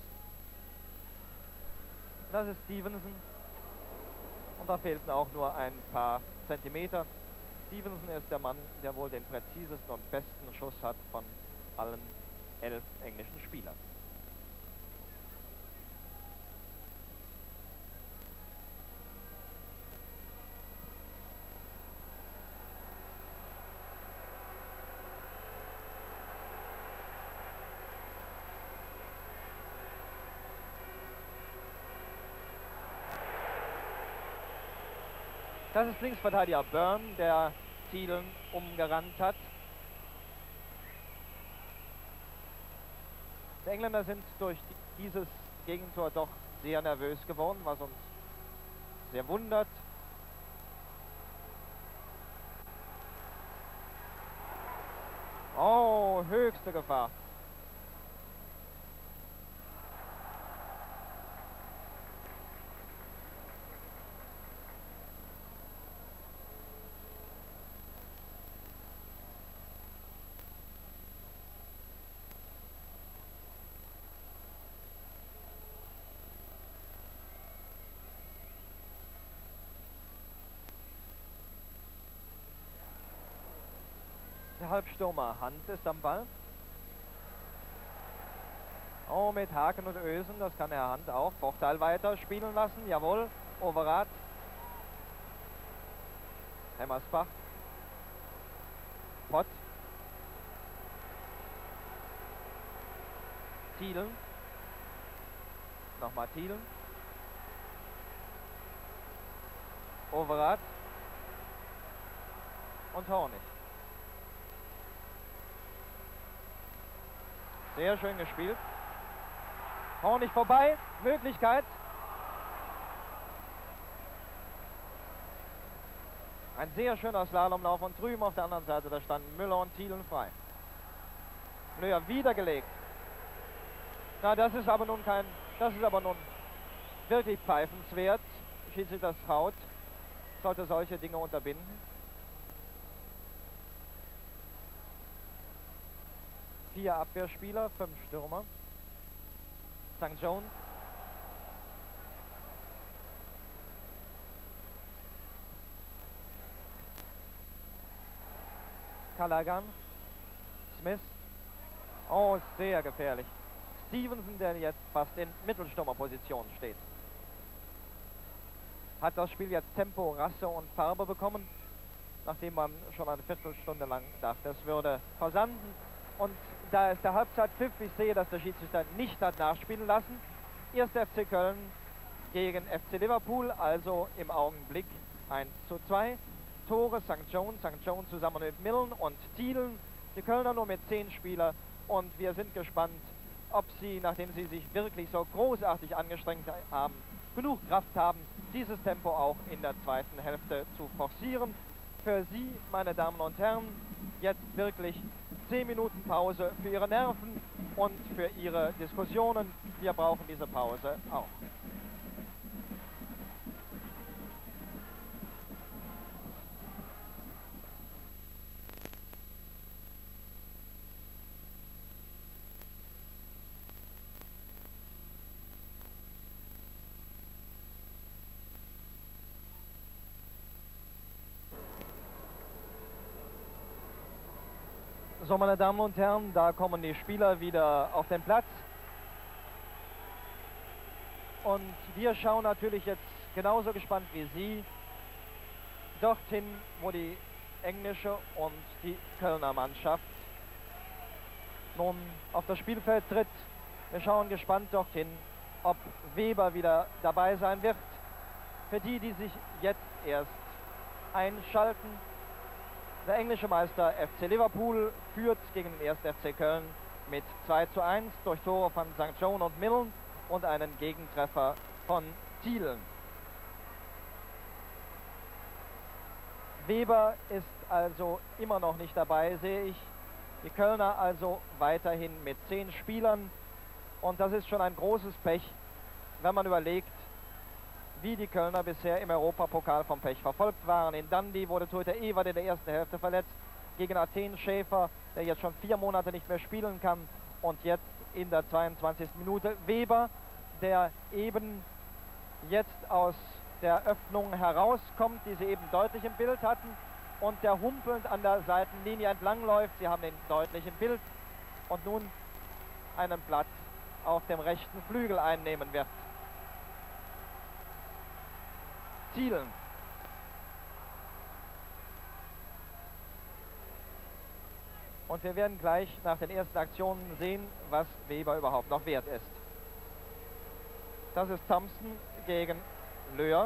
das ist Stevenson und da fehlten auch nur ein paar Zentimeter. Stevenson ist der Mann, der wohl den präzisesten und besten Schuss hat von allen elf englischen Spielern. Das ist Linksverteidiger Byrne, der Thielen umgerannt hat. Die Engländer sind durch dieses Gegentor doch sehr nervös geworden, was uns sehr wundert. Oh, höchste Gefahr. Der Halbstürmer Hand ist am Ball. Oh, mit Haken und Ösen, das kann Herr Hand auch. Vorteil weiter spielen lassen, jawohl. Overath. Hemmersbach. Pott. Thielen. Nochmal Thielen. Overath. Und Hornig. Sehr schön gespielt. Hornig vorbei. Möglichkeit. Ein sehr schöner Slalomlauf und drüben auf der anderen Seite, da standen Müller und Thielen frei. Löhr wieder gelegt. Na, das ist aber nun kein, das ist aber nun wirklich pfeifenswert. Schiedsrichter Traut sollte solche Dinge unterbinden. Vier Abwehrspieler, fünf Stürmer. Sankt John. Callaghan. Smith. Oh, sehr gefährlich. Stevenson, der jetzt fast in Mittelstürmerposition steht. Hat das Spiel jetzt Tempo, Rasse und Farbe bekommen, nachdem man schon eine Viertelstunde lang dachte, es würde versanden. Und da ist der Halbzeitpfiff. Ich sehe, dass der Schiedsrichter nicht hat nachspielen lassen. Erst F C Köln gegen F C Liverpool, also im Augenblick eins zu zwei. Tore Sankt John, Sankt John zusammen mit Millen und Thielen. Die Kölner nur mit zehn Spielern. Und wir sind gespannt, ob sie, nachdem sie sich wirklich so großartig angestrengt haben, genug Kraft haben, dieses Tempo auch in der zweiten Hälfte zu forcieren. Für Sie, meine Damen und Herren, jetzt wirklich zehn Minuten Pause für Ihre Nerven und für Ihre Diskussionen. Wir brauchen diese Pause auch. So, meine Damen und Herren, da kommen die Spieler wieder auf den Platz. Und wir schauen natürlich jetzt genauso gespannt wie Sie dorthin, wo die englische und die Kölner Mannschaft nun auf das Spielfeld tritt. Wir schauen gespannt dorthin, ob Weber wieder dabei sein wird. Für die, die sich jetzt erst einschalten: Der englische Meister F C Liverpool führt gegen den ersten F C Köln mit zwei zu eins durch Tore von Sankt John und Millen und einen Gegentreffer von Thielen. Weber ist also immer noch nicht dabei, sehe ich. Die Kölner also weiterhin mit zehn Spielern. Und das ist schon ein großes Pech, wenn man überlegt, wie die Kölner bisher im Europapokal vom Pech verfolgt waren. In Dundee wurde Torhüter Ewert in der ersten Hälfte verletzt. Gegen Athen Schäfer, der jetzt schon vier Monate nicht mehr spielen kann. Und jetzt in der zweiundzwanzigsten Minute Weber, der eben jetzt aus der Öffnung herauskommt, die Sie eben deutlich im Bild hatten. Und der humpelnd an der Seitenlinie entlang läuft. Sie haben den deutlichen Bild. Und nun einen Platz auf dem rechten Flügel einnehmen wird. Thielen. Und wir werden gleich nach den ersten Aktionen sehen, was Weber überhaupt noch wert ist. Das ist Thompson gegen Löhr.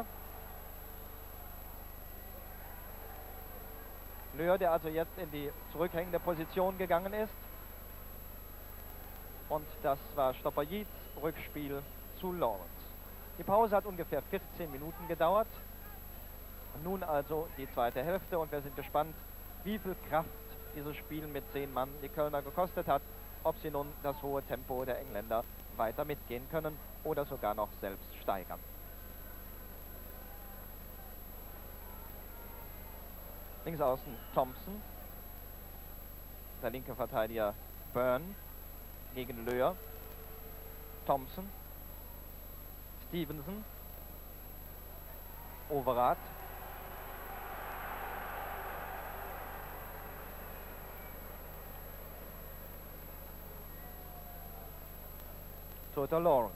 Löhr, der also jetzt in die zurückhängende Position gegangen ist. Und das war Stopper Jietz, Rückspiel zu Lawrence. Die Pause hat ungefähr vierzehn Minuten gedauert. Nun also die zweite Hälfte und wir sind gespannt, wie viel Kraft dieses Spiel mit zehn Mann die Kölner gekostet hat, ob sie nun das hohe Tempo der Engländer weiter mitgehen können oder sogar noch selbst steigern. Links außen Thompson, der linke Verteidiger Byrne gegen Löhr, Thompson, Stevenson, Overath, Tutor Lawrence.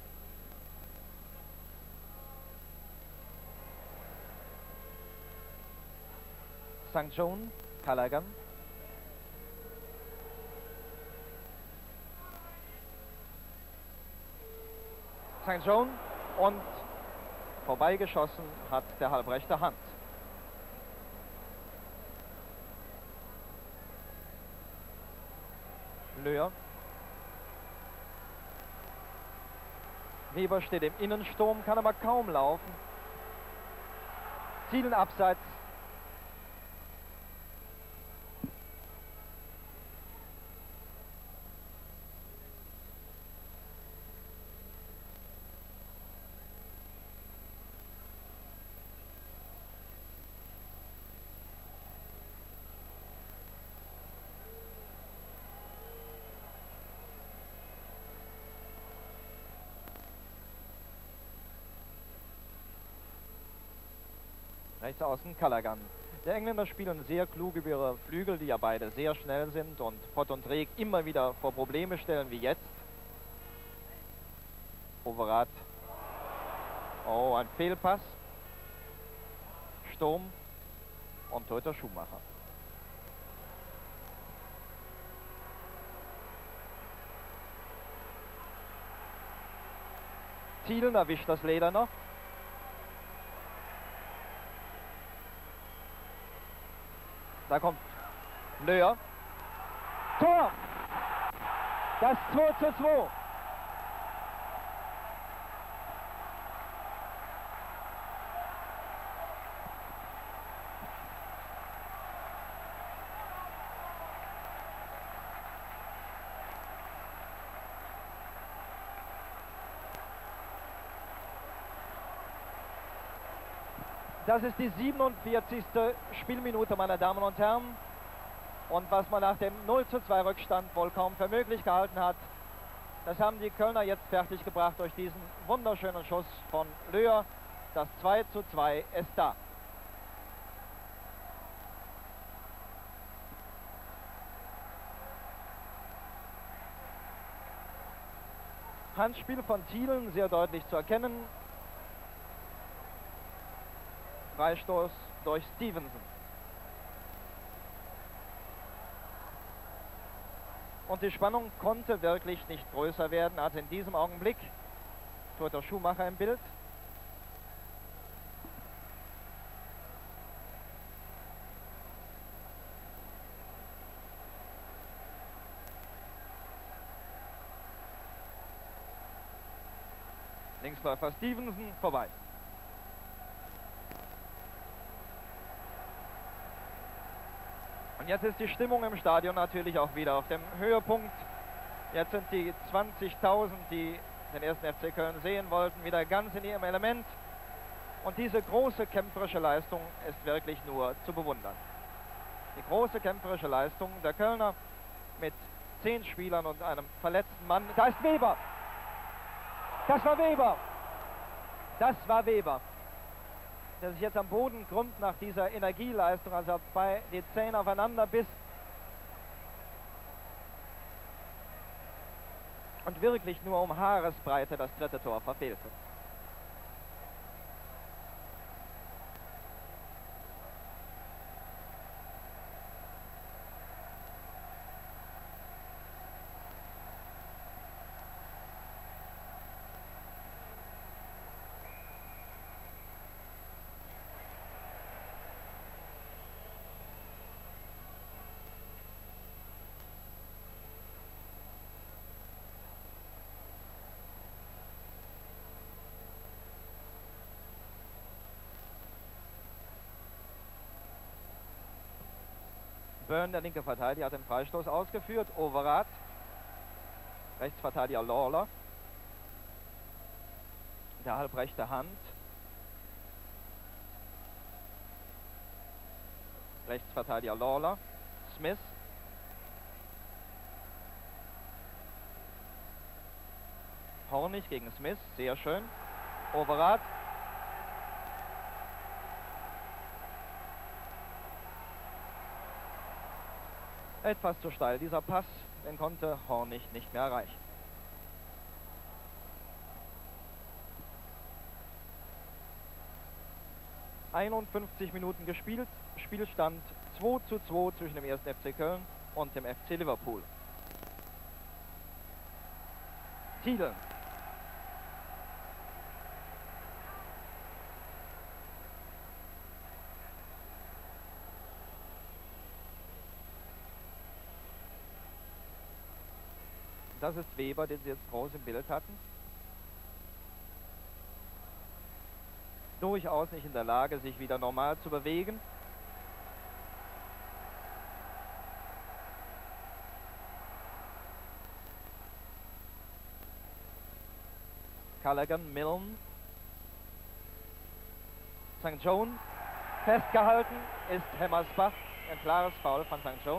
Sankt John, Callaghan, Sankt John und vorbeigeschossen hat der halbrechte Hand. Löhr. Weber steht im Innensturm, kann aber kaum laufen. Zielen abseits. Rechts außen Callaghan. Die Engländer spielen sehr klug über ihre Flügel, die ja beide sehr schnell sind und Pott und Reg immer wieder vor Probleme stellen, wie jetzt. Overath. Oh, ein Fehlpass. Sturm und Torhüter Schumacher. Thielen erwischt das Leder noch. Da kommt Löhr. Tor! Das zwei zu zwei. Das ist die siebenundvierzigste Spielminute, meine Damen und Herren. Und was man nach dem null zu zwei Rückstand wohl kaum für möglich gehalten hat, das haben die Kölner jetzt fertiggebracht durch diesen wunderschönen Schuss von Löhr. Das zwei zu zwei ist da. Handspiel von Thielen, sehr deutlich zu erkennen. Freistoß durch Stevenson. Und die Spannung konnte wirklich nicht größer werden als in diesem Augenblick. Torhüter Schumacher im Bild. Linksläufer Stevenson vorbei. Und jetzt ist die Stimmung im Stadion natürlich auch wieder auf dem Höhepunkt. Jetzt sind die zwanzigtausend, die den ersten F C Köln sehen wollten, wieder ganz in ihrem Element. Und diese große kämpferische Leistung ist wirklich nur zu bewundern. Die große kämpferische Leistung der Kölner mit zehn Spielern und einem verletzten Mann. Da ist Weber! Das war Weber! Das war Weber! Der sich jetzt am Boden krümmt nach dieser Energieleistung, also bei die Zähne aufeinander biss. Und wirklich nur um Haaresbreite das dritte Tor verfehlte. Byrne, der linke Verteidiger, hat den Freistoß ausgeführt. Overath, Rechtsverteidiger Lawler. Der halbrechte Hand. Rechtsverteidiger Lawler. Smith. Hornig gegen Smith, sehr schön. Overath. Etwas zu steil dieser Pass, den konnte Hornig nicht mehr erreichen. einundfünfzig Minuten gespielt, Spielstand zwei zu zwei zwischen dem ersten F C Köln und dem F C Liverpool. Thielen. Das ist Weber, den Sie jetzt groß im Bild hatten. Durchaus nicht in der Lage, sich wieder normal zu bewegen. Callaghan, Milne. Sankt John festgehalten ist Hemmersbach. Ein klares Foul von Sankt John.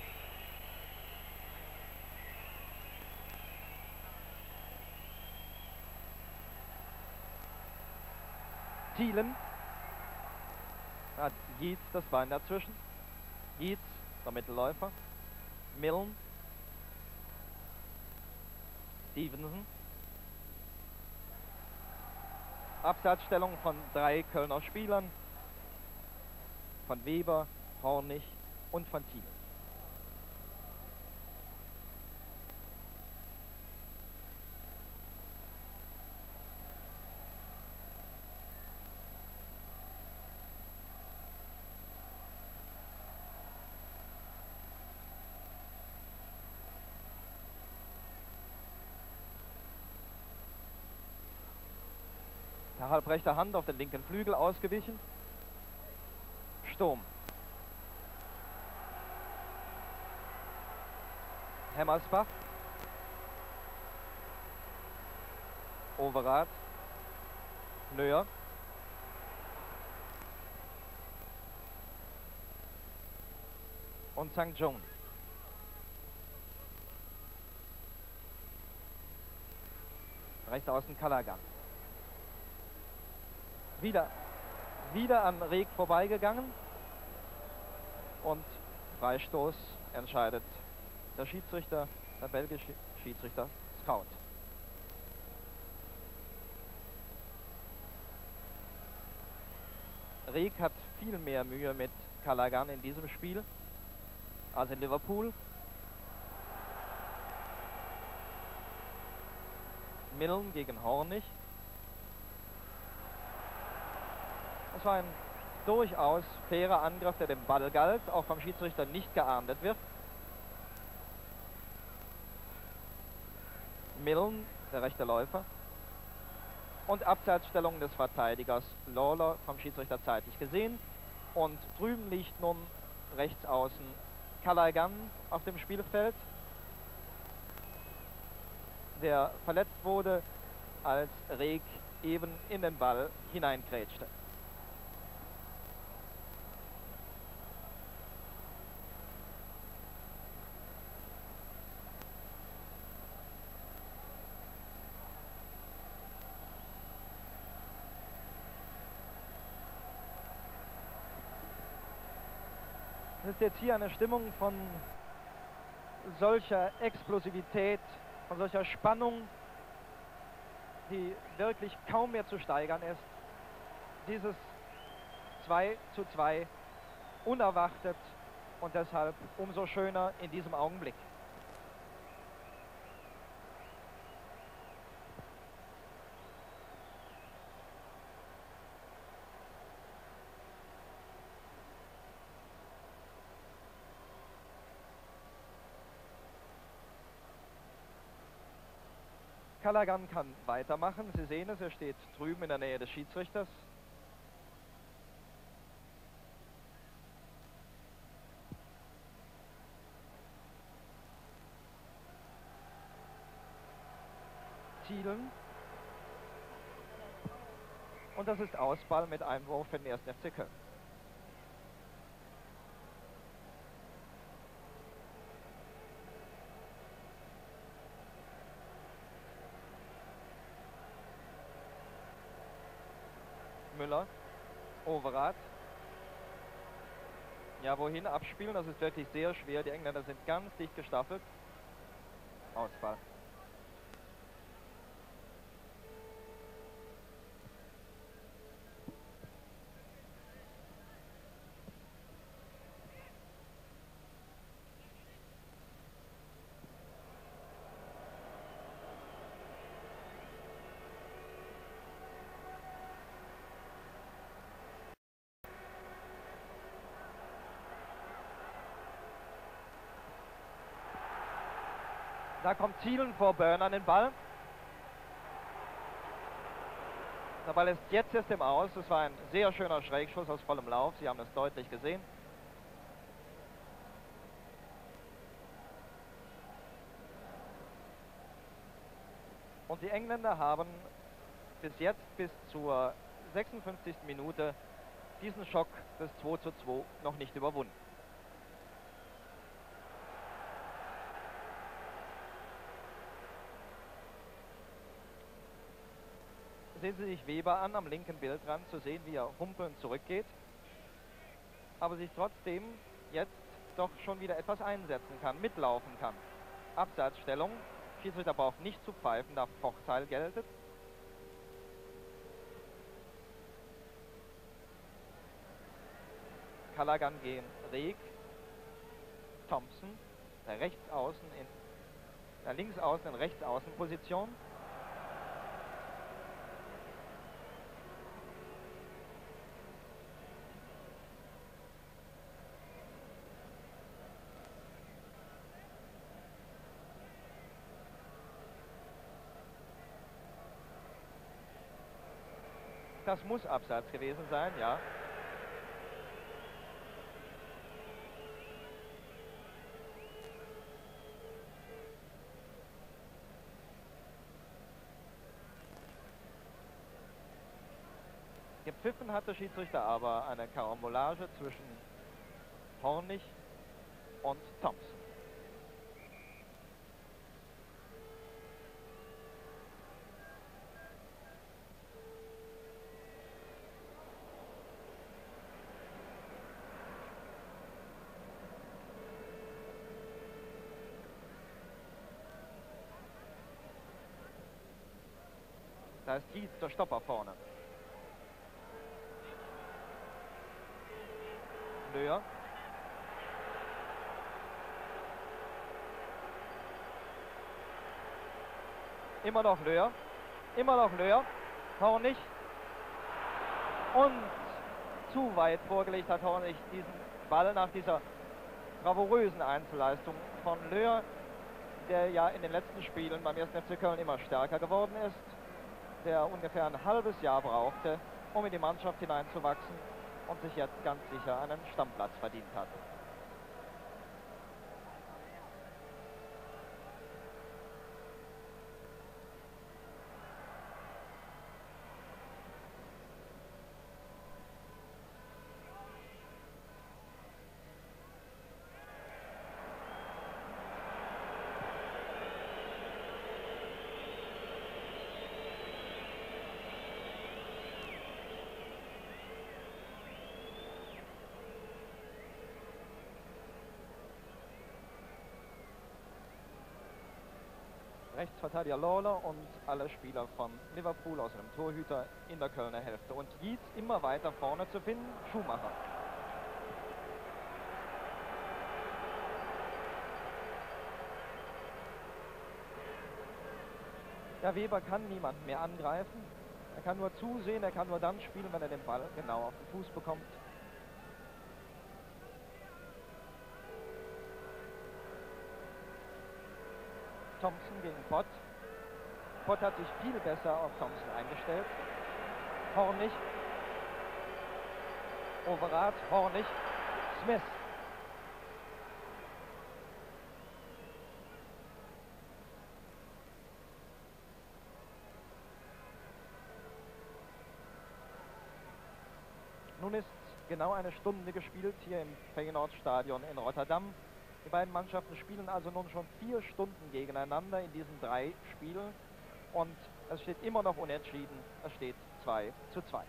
Thielen hat Gietz das Bein dazwischen. Gietz, der Mittelläufer. Milne. Stevenson. Abseitsstellung von drei Kölner Spielern. Von Weber, Hornig und von Thielen. Der halbrechte Hand auf den linken Flügel ausgewichen. Sturm. Hemmersbach. Overath. Löhr. Und Sankt John. Rechts außen Callaghan. Wieder, wieder an Reg vorbeigegangen und Freistoß entscheidet der Schiedsrichter, der belgische Schiedsrichter Scout. Reg hat viel mehr Mühe mit Callaghan in diesem Spiel als in Liverpool. Milne gegen Hornig. Das war ein durchaus fairer Angriff, der dem Ball galt, auch vom Schiedsrichter nicht geahndet wird. Milne, der rechte Läufer. Und Abseitsstellung des Verteidigers Lawler vom Schiedsrichter zeitig gesehen. Und drüben liegt nun rechts außen Callaghan auf dem Spielfeld, der verletzt wurde, als Reg eben in den Ball hineingrätschte. Es ist jetzt hier eine Stimmung von solcher Explosivität, von solcher Spannung, die wirklich kaum mehr zu steigern ist. Dieses zwei zu zwei unerwartet und deshalb umso schöner in diesem Augenblick. Callaghan kann weitermachen. Sie sehen es, er steht drüben in der Nähe des Schiedsrichters. Zielen. Und das ist Ausball mit Einwurf für den ersten F C Köln. Müller, Overath. Ja, wohin abspielen? Das ist wirklich sehr schwer. Die Engländer sind ganz dicht gestaffelt. Ausfall. Da kommt Zielen vor Burn an den Ball. Der Ball ist jetzt erst im Aus. Das war ein sehr schöner Schrägschuss aus vollem Lauf. Sie haben es deutlich gesehen. Und die Engländer haben bis jetzt, bis zur sechsundfünfzigsten Minute, diesen Schock des zwei zu zwei noch nicht überwunden. Sehen Sie sich Weber an, am linken Bildrand, zu sehen, wie er humpelnd zurückgeht, aber sich trotzdem jetzt doch schon wieder etwas einsetzen kann, mitlaufen kann. Abseitsstellung, Schiedsrichter braucht nicht zu pfeifen, da Vorteil geltet. Callaghan gegen Reg, Thompson, der Rechtsaußen in, der Linksaußen in Rechtsaußenposition. Das muss abseits gewesen sein, ja. Gepfiffen hat der Schiedsrichter aber eine Karambolage zwischen Hornig und Thompson. Da ist Dietz, der Stopper vorne. Löhr. Immer noch Löhr. Immer noch Löhr. Hornig. Und zu weit vorgelegt hat Hornig diesen Ball nach dieser bravourösen Einzelleistung von Löhr, der ja in den letzten Spielen beim ersten F C Köln immer stärker geworden ist, der ungefähr ein halbes Jahr brauchte, um in die Mannschaft hineinzuwachsen und sich jetzt ganz sicher einen Stammplatz verdient hat. Rechtsverteidiger Lawler und alle Spieler von Liverpool aus einem Torhüter in der Kölner Hälfte. Und Dietz immer weiter vorne zu finden, Schumacher. Ja, Weber kann niemanden mehr angreifen. Er kann nur zusehen, er kann nur dann spielen, wenn er den Ball genau auf den Fuß bekommt. Thompson gegen Pott. Pott hat sich viel besser auf Thompson eingestellt. Hornig. Overath, Hornig. Smith. Nun ist genau eine Stunde gespielt hier im Feyenoordstadion in Rotterdam. Die beiden Mannschaften spielen also nun schon vier Stunden gegeneinander in diesen drei Spielen. Und es steht immer noch unentschieden. Es steht zwei zu zwei.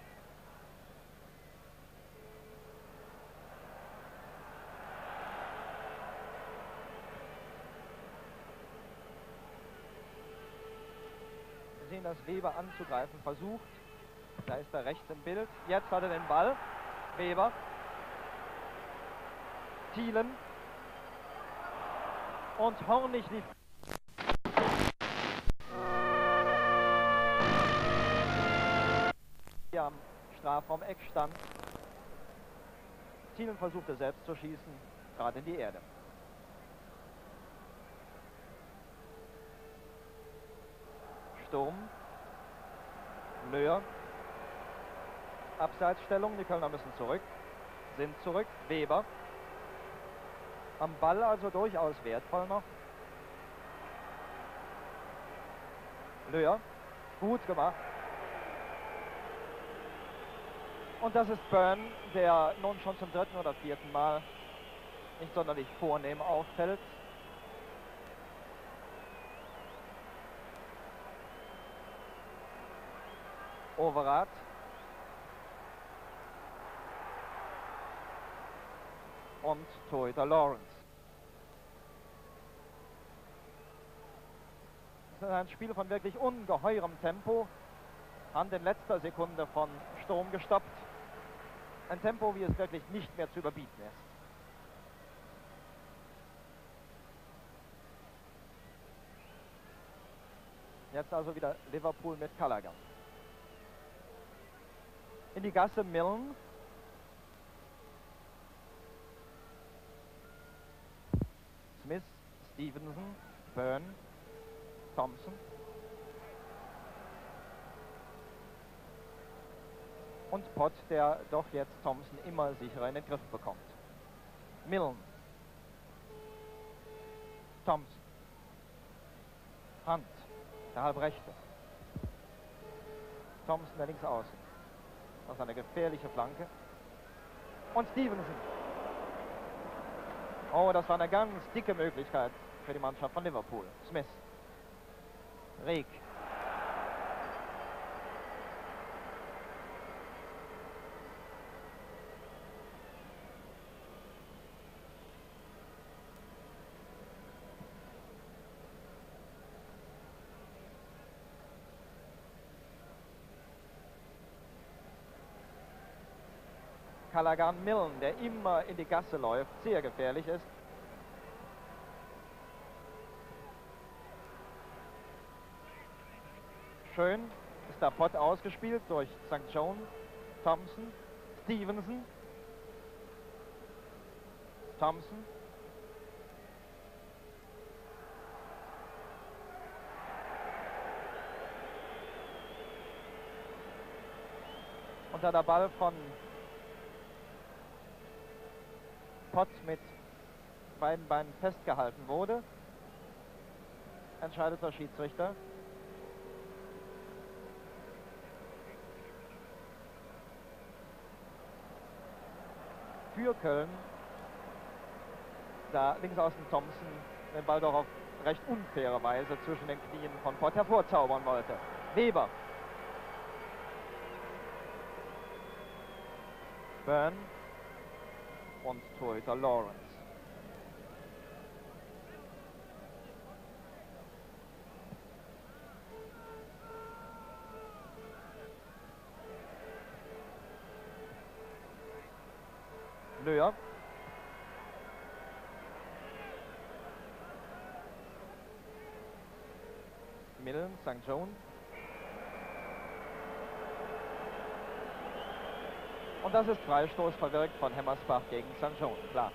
Wir sehen, dass Weber anzugreifen versucht. Da ist er rechts im Bild. Jetzt hat er den Ball. Weber. Thielen. Und Hornig lief. Hier am Strafraum Eckstand. Thielen versuchte selbst zu schießen, gerade in die Erde. Sturm. Löhr. Abseitsstellung, die Kölner müssen zurück. Sind zurück. Weber. Am Ball also durchaus wertvoll noch. Löhr. Gut gemacht. Und das ist Byrne, der nun schon zum dritten oder vierten Mal nicht sonderlich vornehm auffällt. Overath. Und Torhüter Lawrence. Das ist ein Spiel von wirklich ungeheurem Tempo. Hand in letzter Sekunde von Sturm gestoppt. Ein Tempo, wie es wirklich nicht mehr zu überbieten ist. Jetzt also wieder Liverpool mit Callaghan. In die Gasse Milne. Smith, Stevenson, Byrne, Thompson. Und Pott, der doch jetzt Thompson immer sicherer in den Griff bekommt. Milne. Thompson. Hunt, der Halbrechte. Thompson, der Linksaußen. Das ist eine gefährliche Flanke. Und Stevenson. Oh, das war eine ganz dicke Möglichkeit für die Mannschaft von Liverpool. Smith. Reek. Callaghan Milne, der immer in die Gasse läuft, sehr gefährlich ist. Schön ist der Pott ausgespielt durch Sankt John, Thompson, Stevenson, Thompson. Und da der Ball von Pott mit beiden Beinen festgehalten wurde, entscheidet der Schiedsrichter. Für Köln, da links außen Thompson den Ball doch auf recht unfaire Weise zwischen den Knien von Pott hervorzaubern wollte. Weber. Byrne. Und Torhüter Lawrence. Löhr. Milne, Sankt John. Und das ist Freistoß verwirkt von Hemmersbach gegen Sankt John, klar.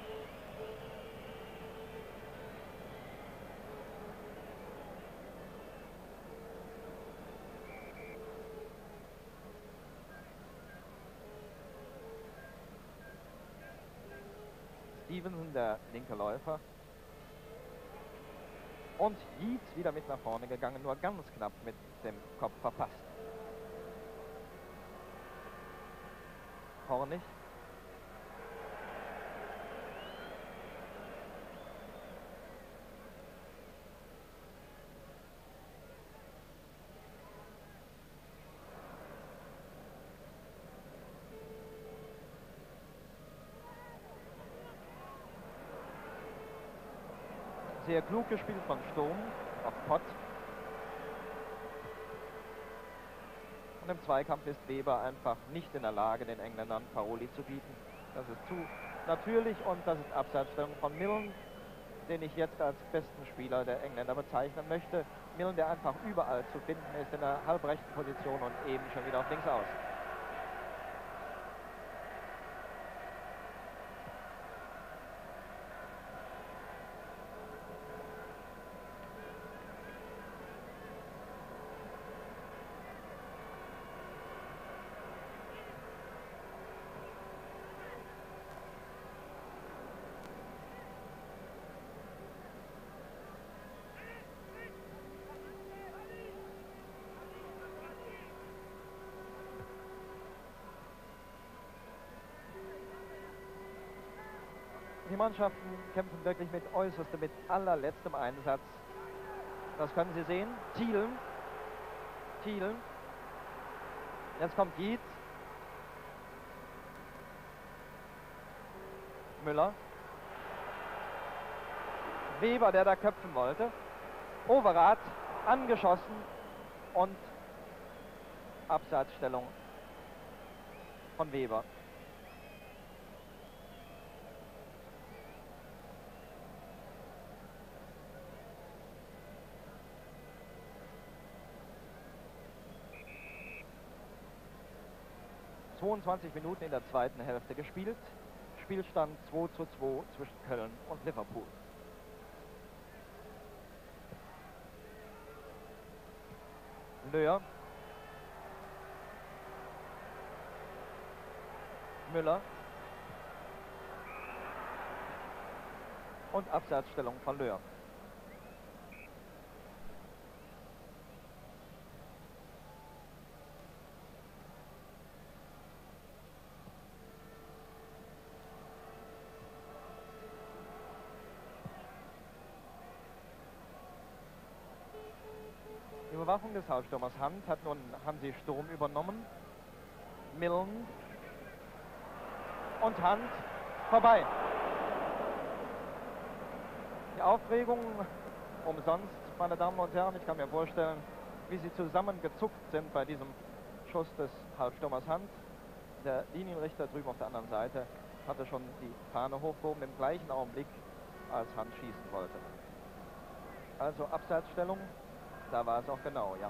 Stevenson, der linke Läufer. Und Yeats wieder mit nach vorne gegangen, nur ganz knapp mit dem Kopf verpasst. Hornig. Sehr klug gespielt von Sturm auf Pott. Und im Zweikampf ist Weber einfach nicht in der Lage, den Engländern Paroli zu bieten. Das ist zu natürlich und das ist Abseitsstellung von Milne, den ich jetzt als besten Spieler der Engländer bezeichnen möchte. Milne, der einfach überall zu finden ist, in der halbrechten Position und eben schon wieder auf links aus. Die Mannschaften kämpfen wirklich mit äußerstem, mit allerletztem Einsatz. Das können Sie sehen. Thielen. Thielen. Jetzt kommt Gietz. Müller. Weber, der da köpfen wollte. Overath angeschossen und Abseitsstellung von Weber. zweiundzwanzig Minuten in der zweiten Hälfte gespielt. Spielstand zwei zu zwei zwischen Köln und Liverpool. Löhr. Müller. Und Abseitsstellung von Löhr. Die Überwachung des Halbstürmers Hand hat nun Hansi Sturm übernommen. Milne und Hand vorbei. Die Aufregung umsonst, meine Damen und Herren. Ich kann mir vorstellen, wie sie zusammengezuckt sind bei diesem Schuss des Halbstürmers Hand. Der Linienrichter drüben auf der anderen Seite hatte schon die Fahne hochgehoben im gleichen Augenblick, als Hand schießen wollte. Also Abseitsstellung. Da war es auch genau, ja.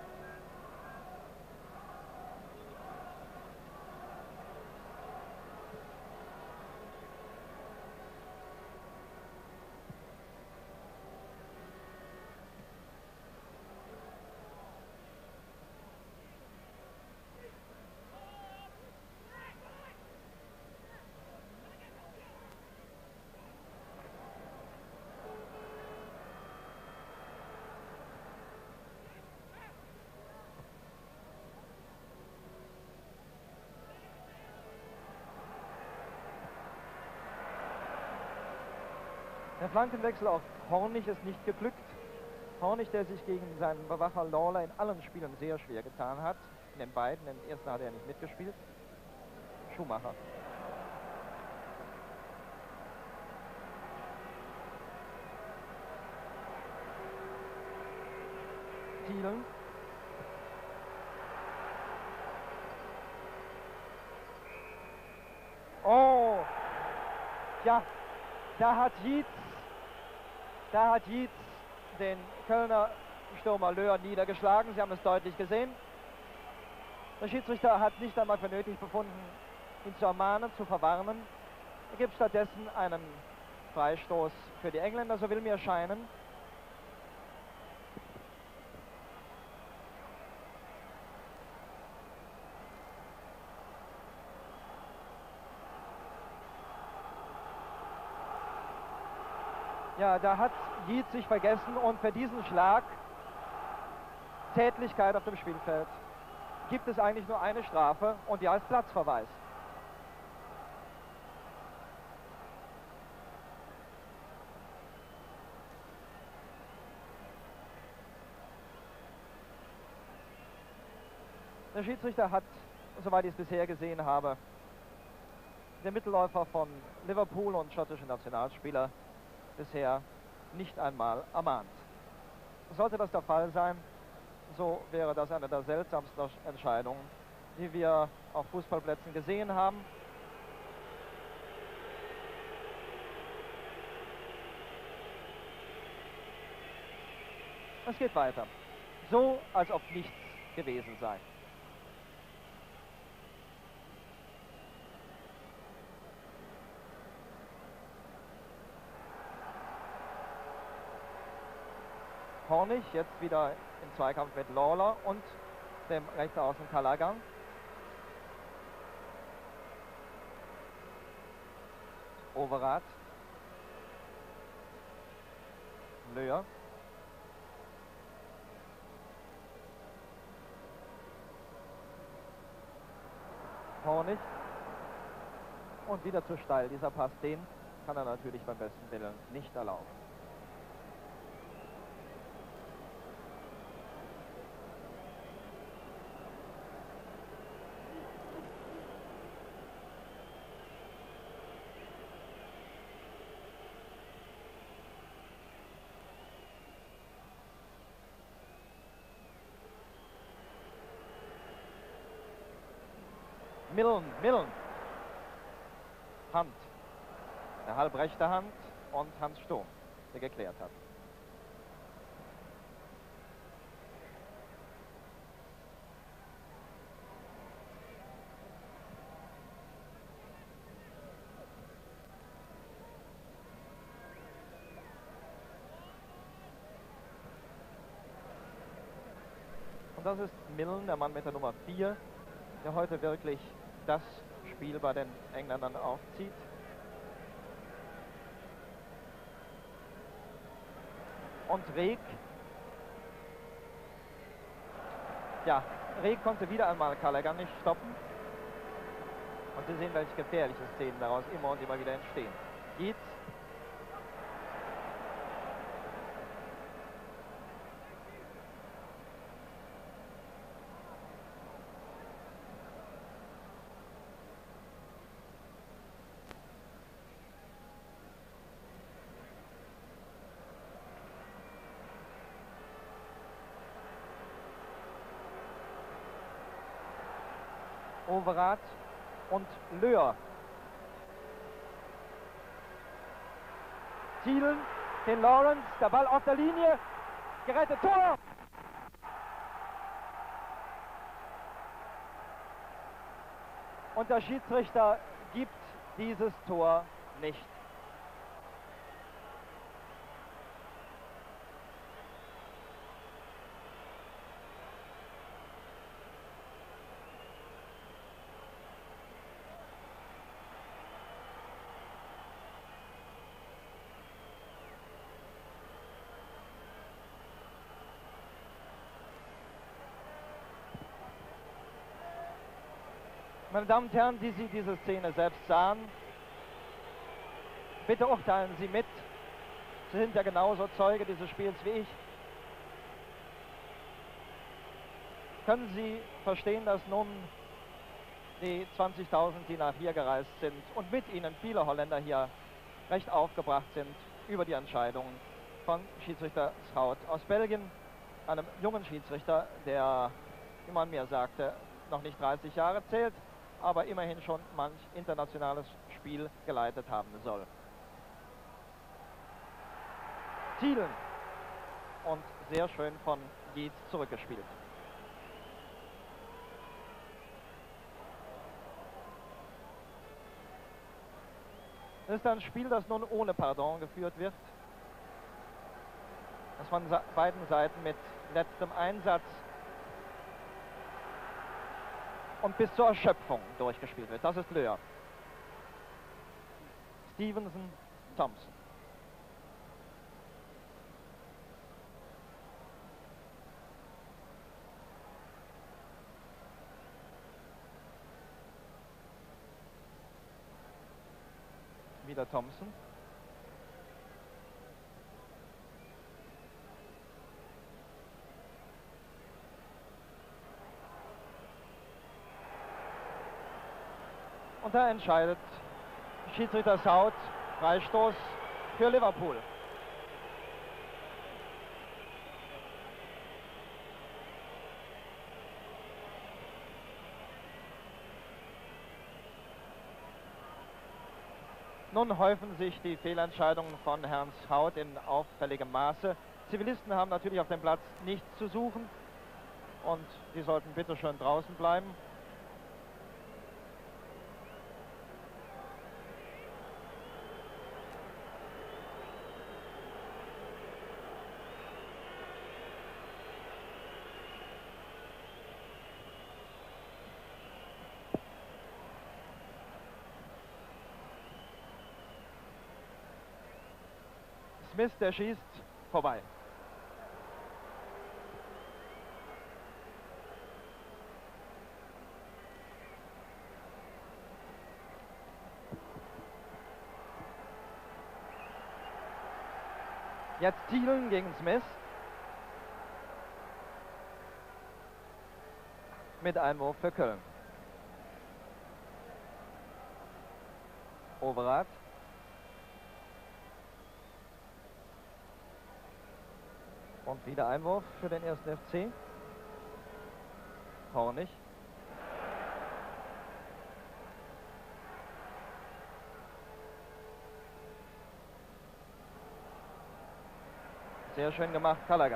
Der Flankenwechsel auf Hornig ist nicht geglückt. Hornig, der sich gegen seinen Bewacher Lawler in allen Spielen sehr schwer getan hat. In den beiden, im ersten hat er nicht mitgespielt. Schumacher. Thielen. Oh! Ja, da hat Gietz Da hat Gietz den Kölner Stürmer Löhr niedergeschlagen. Sie haben es deutlich gesehen. Der Schiedsrichter hat nicht einmal für nötig befunden, ihn zu ermahnen, zu verwarnen. Er gibt stattdessen einen Freistoß für die Engländer, so will mir scheinen. Ja, da hat Gietz sich vergessen und für diesen Schlag Tätlichkeit auf dem Spielfeld gibt es eigentlich nur eine Strafe und die heißt Platzverweis. Der Schiedsrichter hat, soweit ich es bisher gesehen habe, den Mittelläufer von Liverpool und schottischen Nationalspieler bisher nicht einmal ermahnt. Sollte das der Fall sein, so wäre das eine der seltsamsten Entscheidungen, die wir auf Fußballplätzen gesehen haben. Es geht weiter. So, als ob nichts gewesen sei. Hornig jetzt wieder im Zweikampf mit Lawler und dem Rechtsaußen Callaghan. Overath. Löhr. Hornig. Und wieder zu steil. Dieser Pass, den kann er natürlich beim besten Willen nicht erlauben. Millen, Millen. Hand. Eine halbrechte Hand und Hans Sturm, der geklärt hat. Und das ist Millen, der Mann mit der Nummer vier, der heute wirklich das Spiel bei den Engländern aufzieht. Und Reek. Ja, Reek konnte wieder einmal Callaghan nicht stoppen. Und Sie sehen, welche gefährliche Szenen daraus immer und immer wieder entstehen. Dietz. Overath und Löhr. Zielen, den Lawrence, der Ball auf der Linie, gerettet, Tor! Und der Schiedsrichter gibt dieses Tor nicht. Meine Damen und Herren, die Sie diese Szene selbst sahen, bitte urteilen Sie mit. Sie sind ja genauso Zeuge dieses Spiels wie ich. Können Sie verstehen, dass nun die zwanzigtausend, die nach hier gereist sind und mit ihnen viele Holländer hier recht aufgebracht sind über die Entscheidung von Schiedsrichter Schout aus Belgien, einem jungen Schiedsrichter, der, wie man mir sagte, noch nicht dreißig Jahre zählt, aber immerhin schon manch internationales Spiel geleitet haben soll. Zielen und sehr schön von Dietz zurückgespielt. Es ist ein Spiel, das nun ohne Pardon geführt wird, das von beiden Seiten mit letztem Einsatz und bis zur Erschöpfung durchgespielt wird. Das ist Löhr. Stevenson, Thompson. Wieder Thompson. Und da entscheidet Schiedsrichter Schout, Freistoß für Liverpool. Nun häufen sich die Fehlentscheidungen von Herrn Schaut in auffälligem Maße. Zivilisten haben natürlich auf dem Platz nichts zu suchen und die sollten bitte schön draußen bleiben. Smith, der schießt, vorbei. Jetzt Thielen gegen Smith. Mit Einwurf für Köln. Overath. Und wieder Einwurf für den ersten F C. Hornig. Sehr schön gemacht, Callaghan.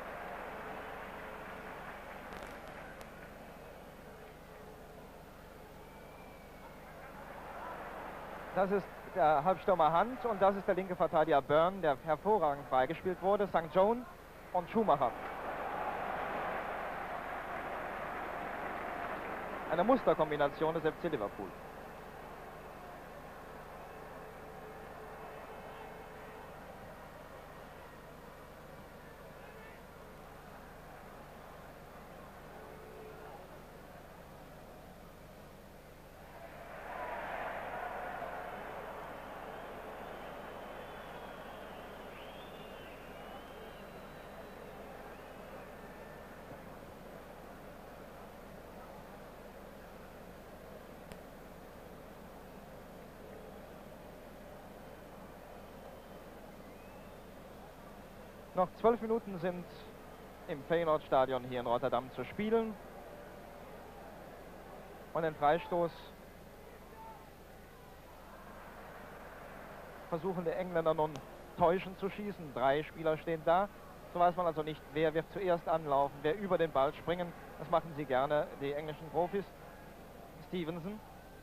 Das ist der Halbstürmer Hunt und das ist der linke Verteidiger Byrne, der hervorragend freigespielt wurde. Sankt John und Schumacher. Eine Musterkombination des F C Liverpool. Noch zwölf Minuten sind im Feyenoord-Stadion hier in Rotterdam zu spielen. Und den Freistoß versuchen die Engländer nun täuschend zu schießen. Drei Spieler stehen da. So weiß man also nicht, wer wird zuerst anlaufen, wer über den Ball springen. Das machen sie gerne, die englischen Profis. Stevenson.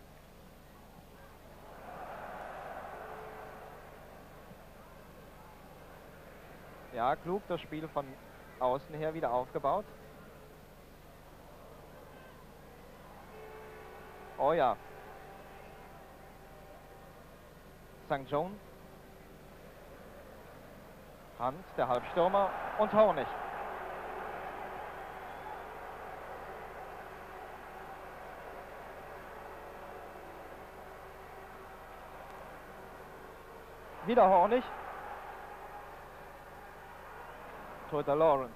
Ja, klug das Spiel von außen her wieder aufgebaut. Oh ja. Sankt John. Hunt, der Halbstürmer und Hornig. Wieder Hornig. Torhüter Lawrence.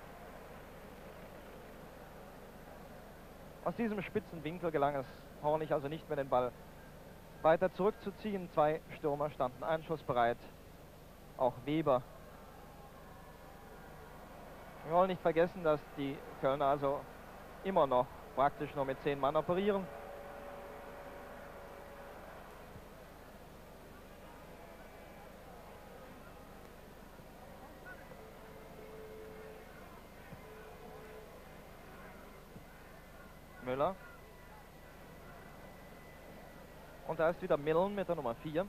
Aus diesem spitzen Winkel gelang es Hornig also nicht mehr, den Ball weiter zurückzuziehen. Zwei Stürmer standen einschussbereit. Auch Weber. Wir wollen nicht vergessen, dass die Kölner also immer noch praktisch nur mit zehn Mann operieren. Müller. Und da ist wieder Millen mit der Nummer vier.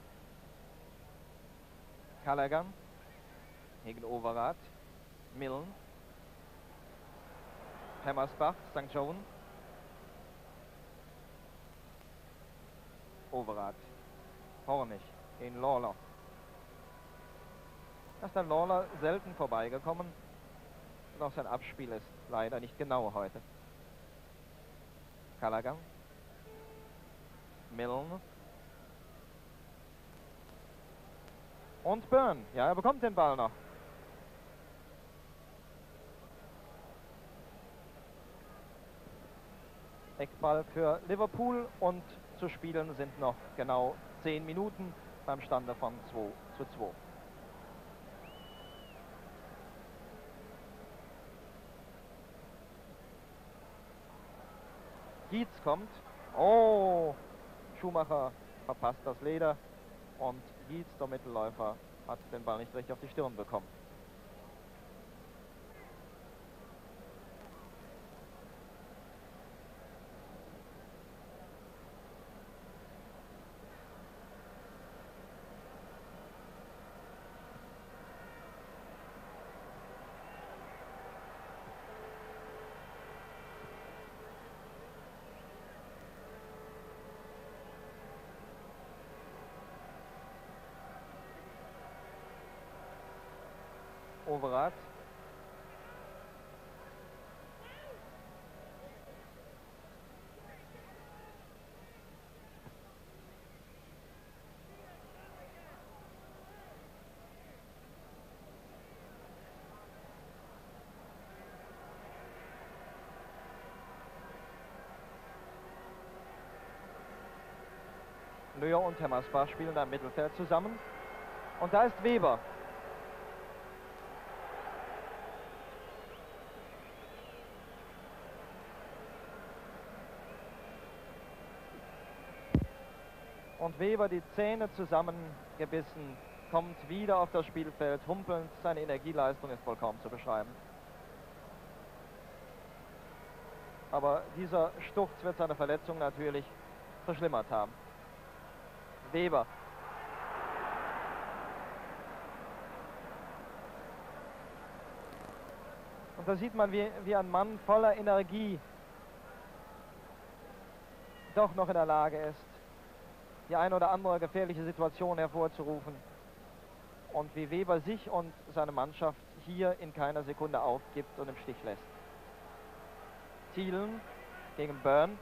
Callaghan gegen Overath. Millen. Hammersbach, Sankt John. Overath. Hornig gegen Lawler. Da ist der Lawler selten vorbeigekommen. Und auch sein Abspiel ist leider nicht genau heute. Callaghan. Millen. Und Byrne. Ja, er bekommt den Ball noch. Eckball für Liverpool und zu spielen sind noch genau zehn Minuten beim Stande von zwei zu zwei. Dietz kommt. Oh, Schumacher verpasst das Leder. Und Gietz, der Mittelläufer, hat den Ball nicht richtig auf die Stirn bekommen. Overath. Löhr und Temmersbach spielen da im Mittelfeld zusammen. Und da ist Weber. Und Weber, die Zähne zusammengebissen, kommt wieder auf das Spielfeld, humpelnd. Seine Energieleistung ist wohl kaum zu beschreiben. Aber dieser Sturz wird seine Verletzung natürlich verschlimmert haben. Weber. Und da sieht man, wie, wie ein Mann voller Energie doch noch in der Lage ist, die eine oder andere gefährliche Situation hervorzurufen. Und wie Weber sich und seine Mannschaft hier in keiner Sekunde aufgibt und im Stich lässt. Thielen gegen Byrne.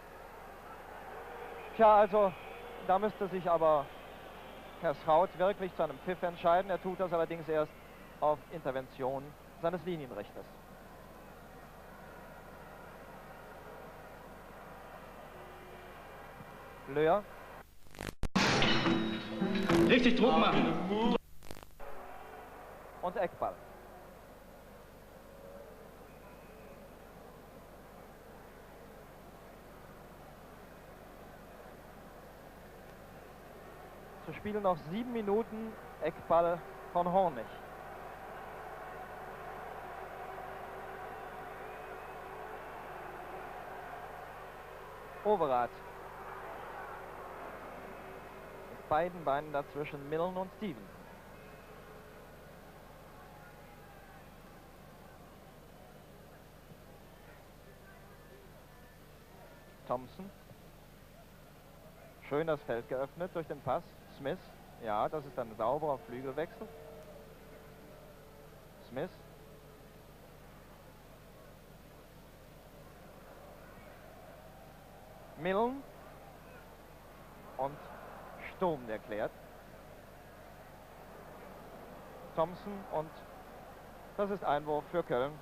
Tja, also da müsste sich aber Herr Schraut wirklich zu einem Pfiff entscheiden. Er tut das allerdings erst auf Intervention seines Linienrichters. Löhr.
Richtig Druck machen.
Und Eckball. Zu spielen noch sieben Minuten. Eckball von Hornig. Overath. Mit beiden Beinen dazwischen Milne und Stevenson. Thompson. Schön das Feld geöffnet durch den Pass. Smith. Ja, das ist ein sauberer Flügelwechsel. Smith. Milne. Und Sturm erklärt. Thompson und das ist Einwurf für Köln.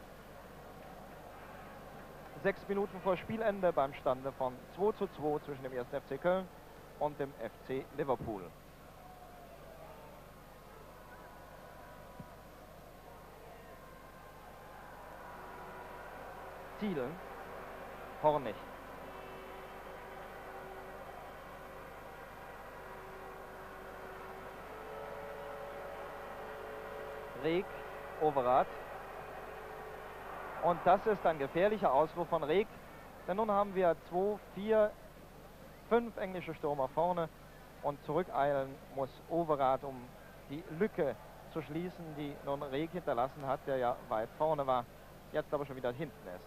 Sechs Minuten vor Spielende beim Stande von zwei zu zwei zwischen dem ersten F C Köln und dem F C Liverpool. Thielen. Hornig. Reg, Overath. Und das ist ein gefährlicher Auswurf von Reg. Denn nun haben wir zwei, vier, fünf englische Stürmer vorne. Und zurückeilen muss Overath, um die Lücke zu schließen, die nun Reg hinterlassen hat, der ja weit vorne war. Jetzt aber schon wieder hinten ist.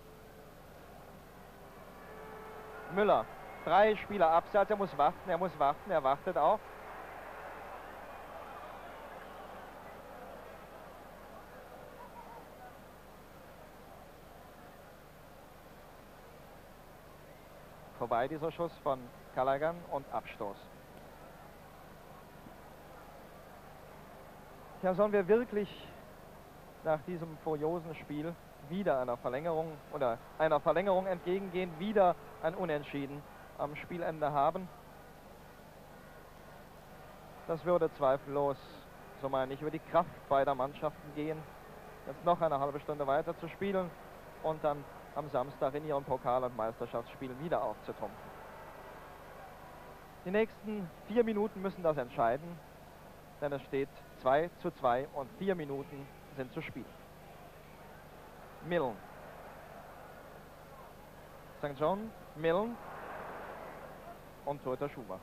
Müller. Drei Spieler abseits. Er muss warten, er muss warten, er wartet auch. Vorbei dieser Schuss von Callaghan und Abstoß. Ja, sollen wir wirklich nach diesem furiosen Spiel wieder einer Verlängerung oder einer Verlängerung entgegengehen, wieder ein Unentschieden am Spielende haben? Das würde zweifellos, so meine ich, über die Kraft beider Mannschaften gehen, jetzt noch eine halbe Stunde weiter zu spielen und dann am Samstag in ihren Pokal- und Meisterschaftsspielen wieder aufzutrumpfen. Die nächsten vier Minuten müssen das entscheiden, denn es steht zwei zu zwei und vier Minuten sind zu spielen. Milne. Sankt John, Milne und Torhüter Schumacher.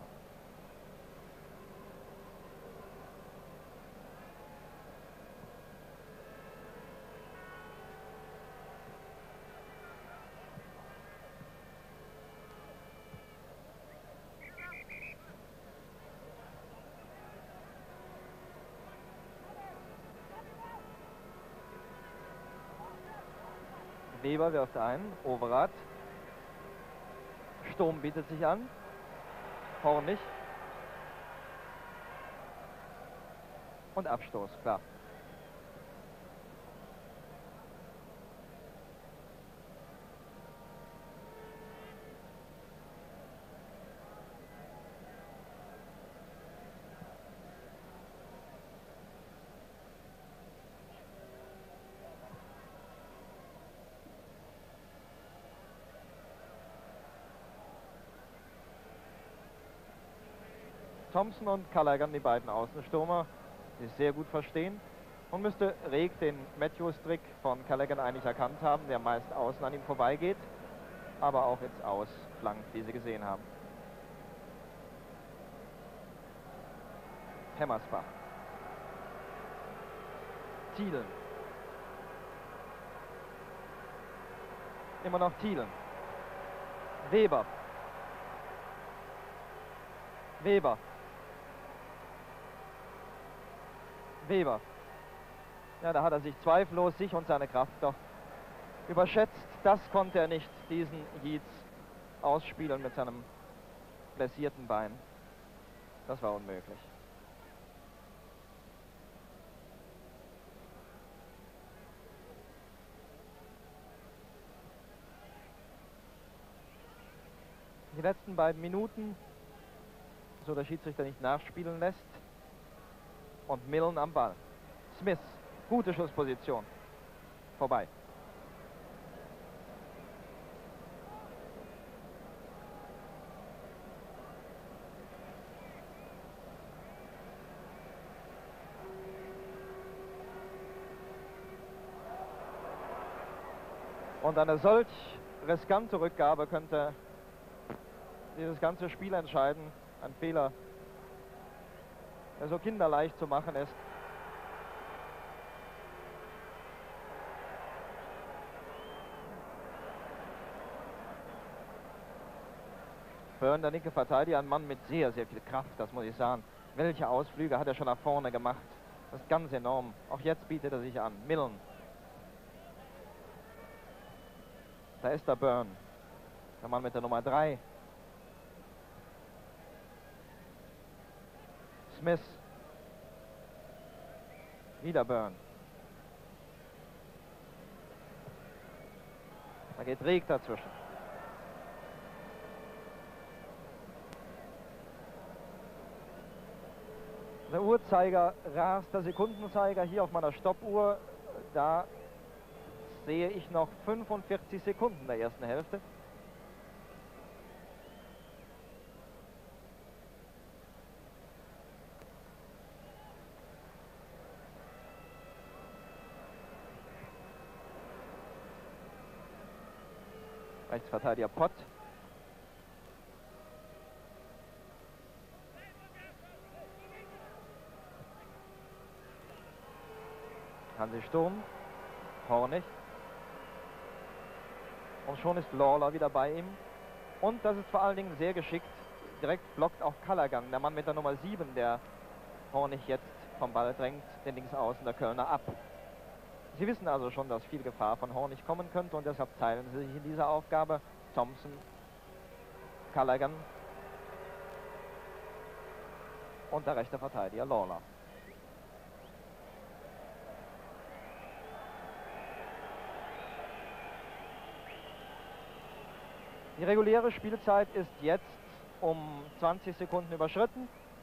Weber wirft ein, Overath. Sturm bietet sich an. Hornig. Und Abstoß, klar. Thompson und Callaghan, die beiden Außenstürmer, die sich sehr gut verstehen. Und müsste Reg den Matthews-Trick von Callaghan eigentlich erkannt haben, der meist außen an ihm vorbeigeht, aber auch ins Aus flankt, wie Sie gesehen haben. Hemmersbach. Thielen. Immer noch Thielen. Weber. Weber. Weber. Ja, da hat er sich zweifellos, sich und seine Kraft doch überschätzt. Das konnte er nicht, diesen Yeats ausspielen mit seinem blessierten Bein. Das war unmöglich. Die letzten beiden Minuten, so der Schiedsrichter nicht nachspielen lässt. Und Milne am Ball. Smith, gute Schussposition. Vorbei. Und eine solch riskante Rückgabe könnte dieses ganze Spiel entscheiden. Ein Fehler, der so kinderleicht zu machen ist. Byrne, der linke Verteidiger, ein Mann mit sehr, sehr viel Kraft, das muss ich sagen. Welche Ausflüge hat er schon nach vorne gemacht? Das ist ganz enorm. Auch jetzt bietet er sich an. Milne. Da ist der Byrne. Der Mann mit der Nummer drei. Smith. Wieder Byrne. Da geht Reg dazwischen. Der Uhrzeiger rast, der Sekundenzeiger hier auf meiner Stoppuhr. Da sehe ich noch fünfundvierzig Sekunden der ersten Hälfte. Rechtsverteidiger Pott. Hansi Sturm. Hornig. Und schon ist Lawler wieder bei ihm. Und das ist vor allen Dingen sehr geschickt. Direkt blockt auch Callaghan, der Mann mit der Nummer sieben, der Hornig jetzt vom Ball drängt, den Linksaußen der Kölner ab. Sie wissen also schon, dass viel Gefahr von Hornig kommen könnte und deshalb teilen sie sich in dieser Aufgabe. Thompson, Callaghan und der rechte Verteidiger Lawler. Die reguläre Spielzeit ist jetzt um zwanzig Sekunden überschritten.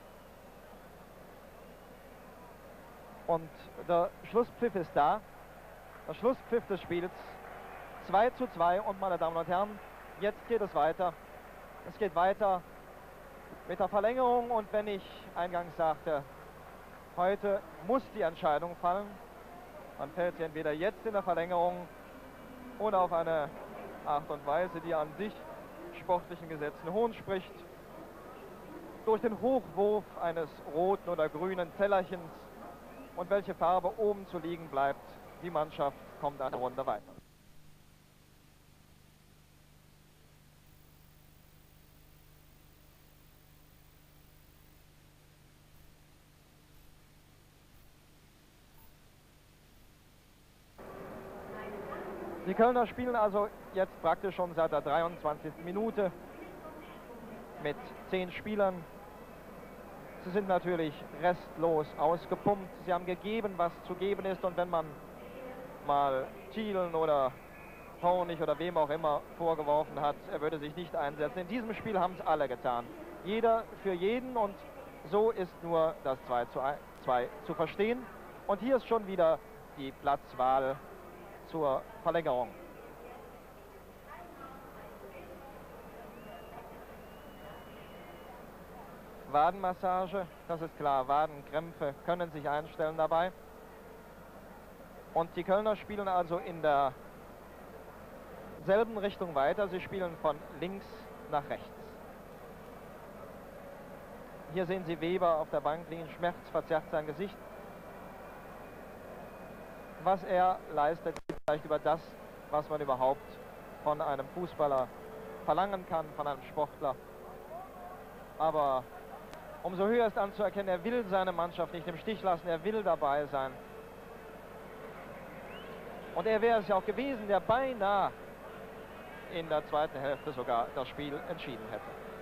Und der Schlusspfiff ist da. Der Schlusspfiff des Spiels. zwei zu zwei und meine Damen und Herren, jetzt geht es weiter. Es geht weiter mit der Verlängerung. Und wenn ich eingangs sagte, heute muss die Entscheidung fallen, dann fällt sie entweder jetzt in der Verlängerung oder auf eine Art und Weise, die an sich sportlichen Gesetzen Hohn spricht, durch den Hochwurf eines roten oder grünen Tellerchens. Und welche Farbe oben zu liegen bleibt, die Mannschaft kommt eine Runde weiter. Die Kölner spielen also jetzt praktisch schon seit der dreiundzwanzigsten Minute mit zehn Spielern. Sie sind natürlich restlos ausgepumpt. Sie haben gegeben, was zu geben ist. Und wenn man mal Thielen oder Hornig oder wem auch immer vorgeworfen hat, er würde sich nicht einsetzen, in diesem Spiel haben es alle getan. Jeder für jeden, und so ist nur das zwei zu zwei zu verstehen. Und hier ist schon wieder die Platzwahl zur Verlängerung. Wadenmassage, das ist klar, Wadenkrämpfe können sich einstellen dabei. Und die Kölner spielen also in derselben Richtung weiter. Sie spielen von links nach rechts. Hier sehen Sie Weber auf der Bank liegen, schmerzverzerrt sein Gesicht. Was er leistet, vielleicht über das, was man überhaupt von einem Fußballer verlangen kann, von einem Sportler. Aber umso höher ist anzuerkennen, er will seine Mannschaft nicht im Stich lassen, er will dabei sein. Und er wäre es ja auch gewesen, der beinahe in der zweiten Hälfte sogar das Spiel entschieden hätte.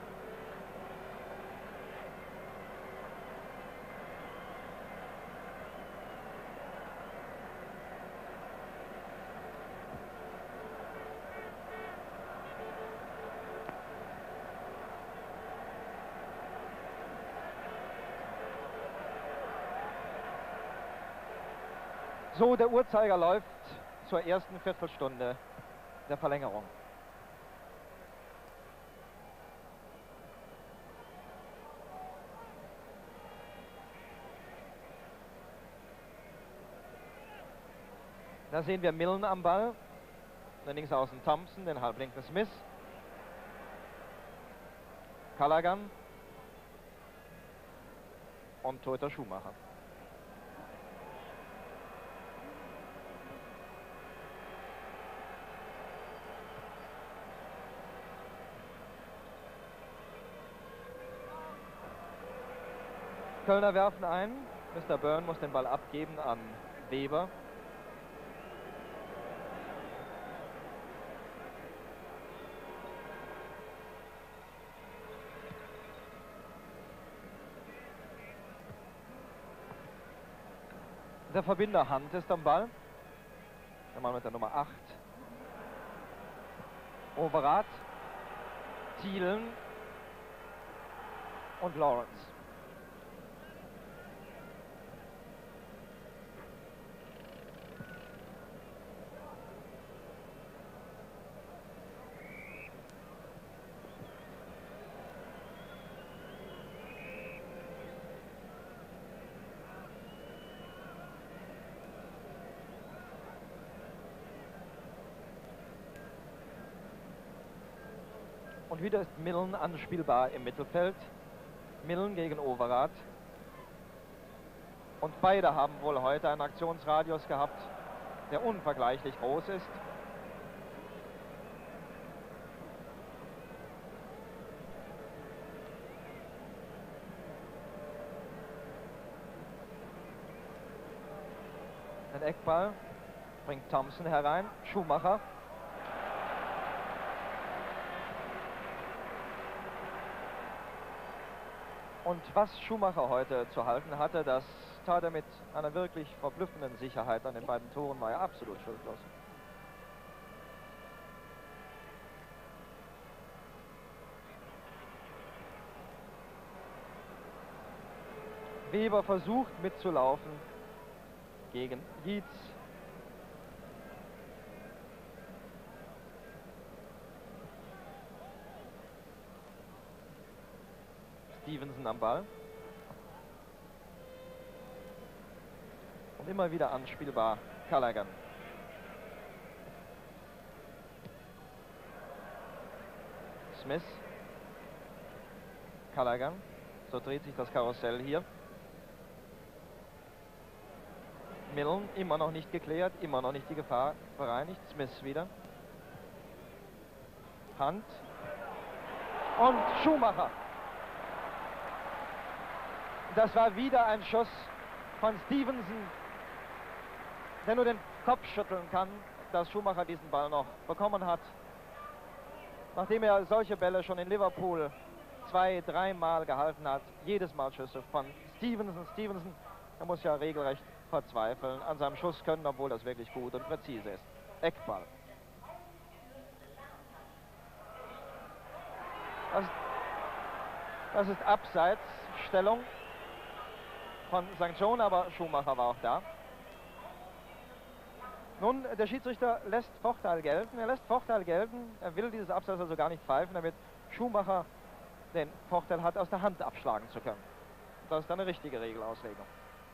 So, der Uhrzeiger läuft zur ersten Viertelstunde der Verlängerung. Da sehen wir Milne am Ball, den Linksaußen Thompson, den halblinken Smith, Callaghan und Torhüter Schumacher. Kölner werfen ein. Mister Byrne muss den Ball abgeben an Weber. Der Verbinder Hand ist am Ball. Der Mann mit der Nummer acht. Overath, Thielen und Lawrence. Und wieder ist Milne anspielbar im Mittelfeld. Milne gegen Overath. Und beide haben wohl heute einen Aktionsradius gehabt, der unvergleichlich groß ist. Den Eckball bringt Thompson herein. Schumacher. Und was Schumacher heute zu halten hatte, das tat er mit einer wirklich verblüffenden Sicherheit. An den beiden Toren war er absolut schuldlos. Weber versucht mitzulaufen gegen Dietz. Stevenson am Ball. Und immer wieder anspielbar Callaghan. Smith. Callaghan. So dreht sich das Karussell hier. Milne immer noch nicht geklärt, immer noch nicht die Gefahr bereinigt. Smith wieder. Hunt. Und Schumacher. Das war wieder ein Schuss von Stevenson, der nur den Kopf schütteln kann, dass Schumacher diesen Ball noch bekommen hat. Nachdem er solche Bälle schon in Liverpool zwei, dreimal gehalten hat, jedes Mal Schüsse von Stevenson. Stevenson, er muss ja regelrecht verzweifeln an seinem Schusskönnen, obwohl das wirklich gut und präzise ist. Eckball. Das, das ist Abseitsstellung von Sankt John, aber Schumacher war auch da. Nun, der Schiedsrichter lässt Vorteil gelten. Er lässt Vorteil gelten. Er will dieses Abseits also gar nicht pfeifen, damit Schumacher den Vorteil hat, aus der Hand abschlagen zu können. Das ist eine richtige Regelauslegung.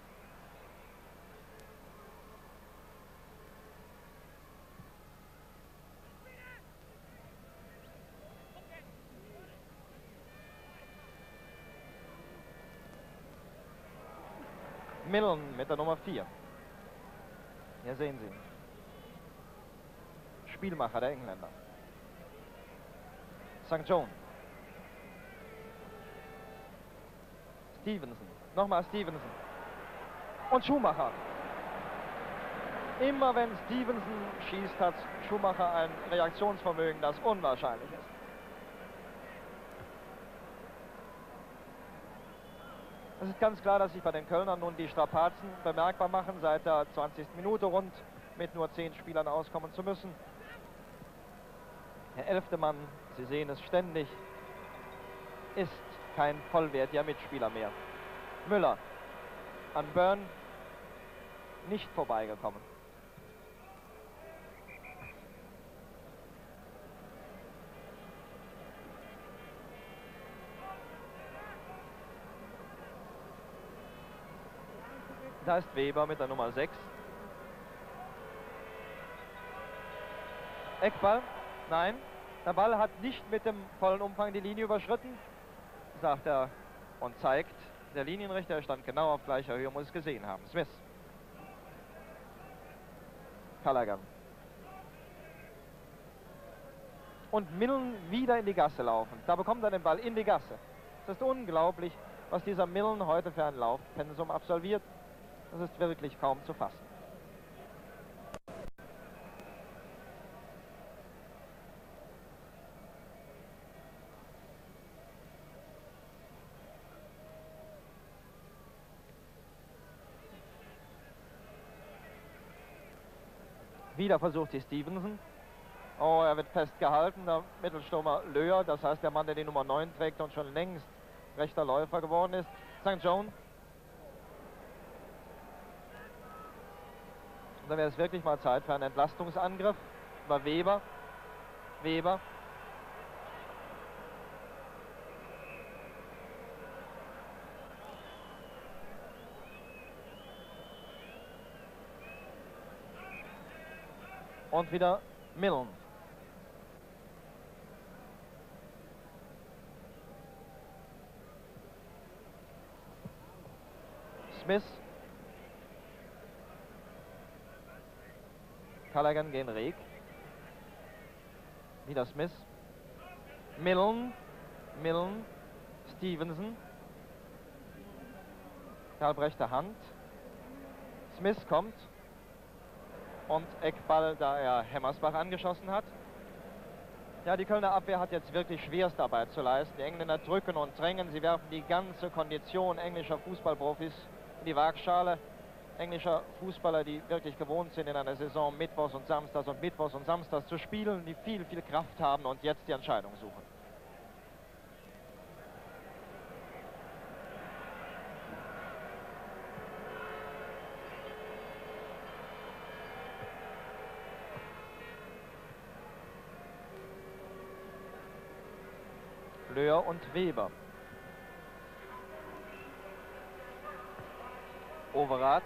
Milne mit der Nummer vier. Hier sehen Sie ihn. Spielmacher der Engländer. Sankt John. Stevenson. Nochmal Stevenson. Und Schumacher. Immer wenn Stevenson schießt, hat Schumacher ein Reaktionsvermögen, das unwahrscheinlich ist. Es ist ganz klar, dass sich bei den Kölnern nun die Strapazen bemerkbar machen, seit der zwanzigsten Minute rund mit nur zehn Spielern auskommen zu müssen. Der elfte Mann, Sie sehen es ständig, ist kein vollwertiger Mitspieler mehr. Müller an Byrne nicht vorbeigekommen. Da ist Weber mit der Nummer sechs. Eckball? Nein. Der Ball hat nicht mit dem vollen Umfang die Linie überschritten, sagt er und zeigt. Der Linienrichter, er stand genau auf gleicher Höhe, muss es gesehen haben. Smith. Callaghan. Und Milne wieder in die Gasse laufen. Da bekommt er den Ball in die Gasse. Es ist unglaublich, was dieser Milne heute für ein Laufpensum absolviert. Das ist wirklich kaum zu fassen. Wieder versucht die Stevenson. Oh, er wird festgehalten. Der Mittelstürmer Löhr, das heißt der Mann, der die Nummer neun trägt und schon längst rechter Läufer geworden ist. Sankt John. Da wäre es wirklich mal Zeit für einen Entlastungsangriff über Weber. Weber. Und wieder Milne. Smith. Callaghan gegen Reg. Wieder Smith. Milne. Milne. Stevenson. Halbrechte Hand. Smith kommt. Und Eckball, da er Hemmersbach angeschossen hat. Ja, die Kölner Abwehr hat jetzt wirklich Schwerstarbeit zu leisten. Die Engländer drücken und drängen. Sie werfen die ganze Kondition englischer Fußballprofis in die Waagschale. Englischer Fußballer, die wirklich gewohnt sind, in einer Saison Mittwochs und Samstags und Mittwochs und Samstags zu spielen, die viel, viel Kraft haben und jetzt die Entscheidung suchen. Löhr und Weber. Overath.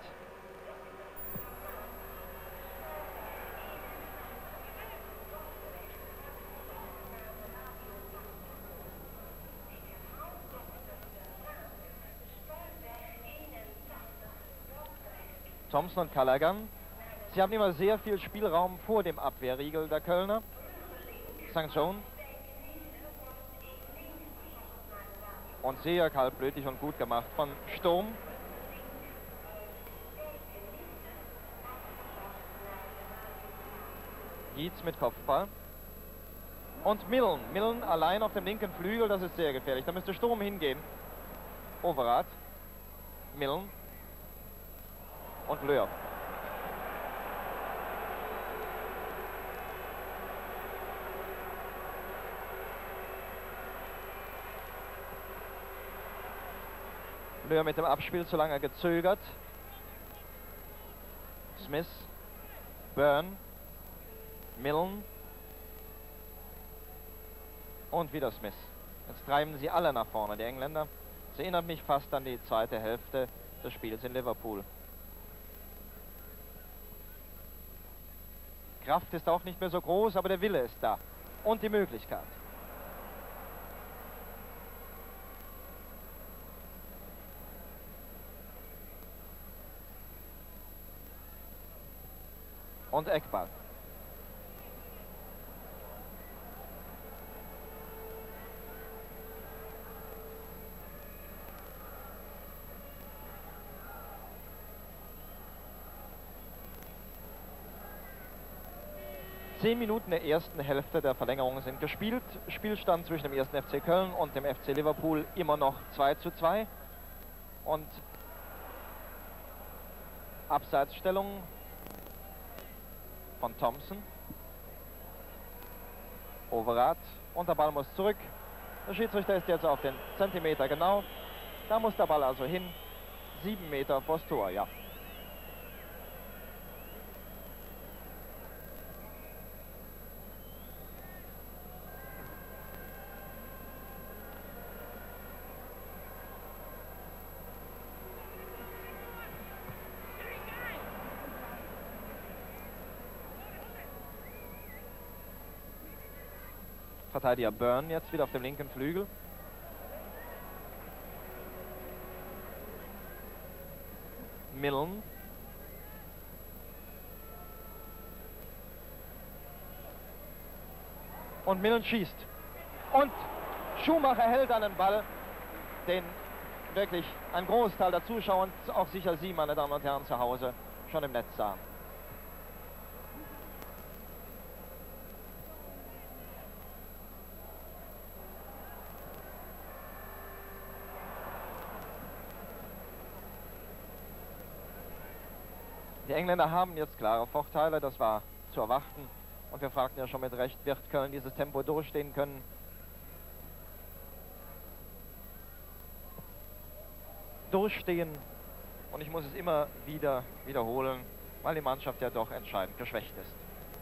Thompson und Callaghan. Sie haben immer sehr viel Spielraum vor dem Abwehrriegel der Kölner. Sankt John. Und sehr kaltblütig und gut gemacht von Sturm. Gietz mit Kopfball. Und Millen. Millen allein auf dem linken Flügel, das ist sehr gefährlich. Da müsste Sturm hingehen. Overath. Millen. Und Löhr. Löhr mit dem Abspiel zu lange gezögert. Smith. Byrne. Millen. Und wieder Smith. Jetzt treiben sie alle nach vorne, die Engländer. Das erinnert mich fast an die zweite Hälfte des Spiels in Liverpool. Kraft ist auch nicht mehr so groß, aber der Wille ist da. Und die Möglichkeit. Und Eckball. Zehn Minuten der ersten Hälfte der Verlängerung sind gespielt. Spielstand zwischen dem ersten F C Köln und dem F C Liverpool immer noch zwei zu zwei. Und Abseitsstellung von Thompson. Overath. Und der Ball muss zurück. Der Schiedsrichter ist jetzt auf den Zentimeter genau. Da muss der Ball also hin. Sieben Meter vors Tor, ja. Verteidiger Byrne jetzt wieder auf dem linken Flügel. Millen. Und Millen schießt. Und Schumacher hält einen Ball, den wirklich ein Großteil der Zuschauer, auch sicher Sie, meine Damen und Herren, zu Hause schon im Netz sahen. Die Engländer haben jetzt klare Vorteile, das war zu erwarten. Und wir fragten ja schon mit Recht, wird Köln dieses Tempo durchstehen können? Durchstehen. Und ich muss es immer wieder wiederholen, weil die Mannschaft ja doch entscheidend geschwächt ist.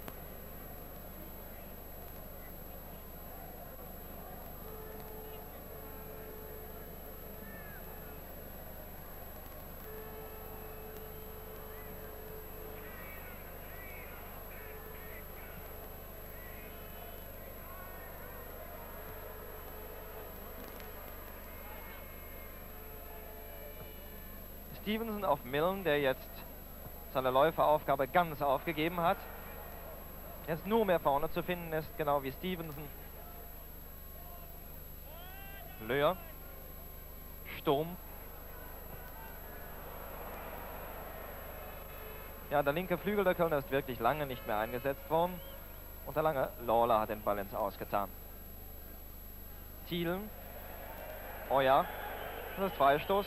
Stevenson auf Millen, der jetzt seine Läuferaufgabe ganz aufgegeben hat. Jetzt nur mehr vorne zu finden ist, genau wie Stevenson. Löhr. Sturm. Ja, der linke Flügel der Kölner ist wirklich lange nicht mehr eingesetzt worden. Und der lange Lawler hat den Ball ins Aus getan. Thielen. Oh ja, das ist Freistoß.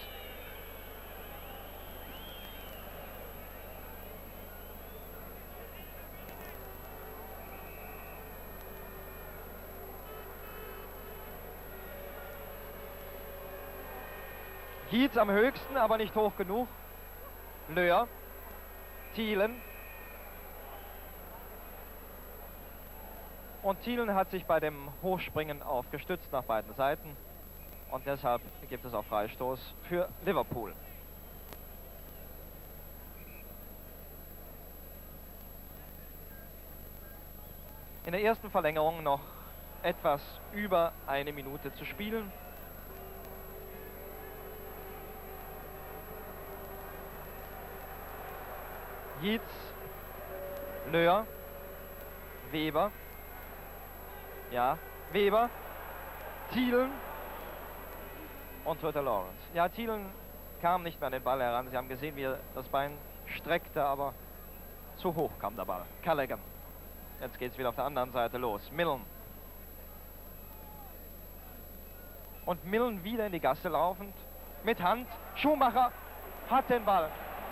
Gietz am höchsten, aber nicht hoch genug. Löhr. Thielen. Und Thielen hat sich bei dem Hochspringen aufgestützt nach beiden Seiten. Und deshalb gibt es auch Freistoß für Liverpool. In der ersten Verlängerung noch etwas über eine Minute zu spielen. Jeetz, Löhr, Weber, ja, Weber, Thielen und Torhüter Lawrence. Ja, Thielen kam nicht mehr an den Ball heran. Sie haben gesehen, wie er das Bein streckte, aber zu hoch kam der Ball. Callaghan. Jetzt geht es wieder auf der anderen Seite los. Milne. Und Milne wieder in die Gasse laufend. Mit Hand. Schumacher hat den Ball.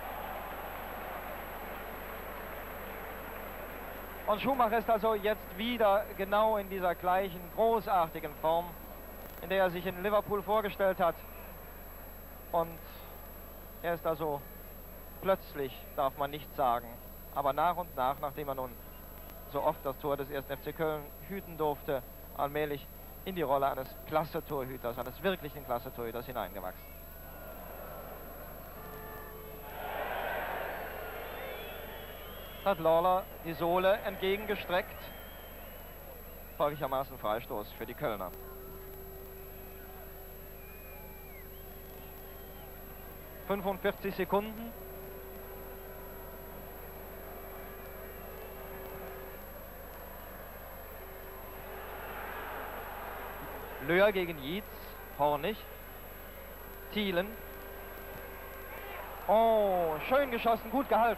Und Schumacher ist also jetzt wieder genau in dieser gleichen großartigen Form, in der er sich in Liverpool vorgestellt hat. Und er ist also plötzlich, darf man nicht sagen, aber nach und nach, nachdem er nun so oft das Tor des ersten F C Köln hüten durfte, allmählich in die Rolle eines Klasse-Torhüters, eines wirklichen Klasse-Torhüters hineingewachsen. Hat Lawler die Sohle entgegengestreckt. Folglichermaßen Freistoß für die Kölner. fünfundvierzig Sekunden. Löhr gegen Jeetz. Hornig. Thielen. Oh, schön geschossen, gut gehalten.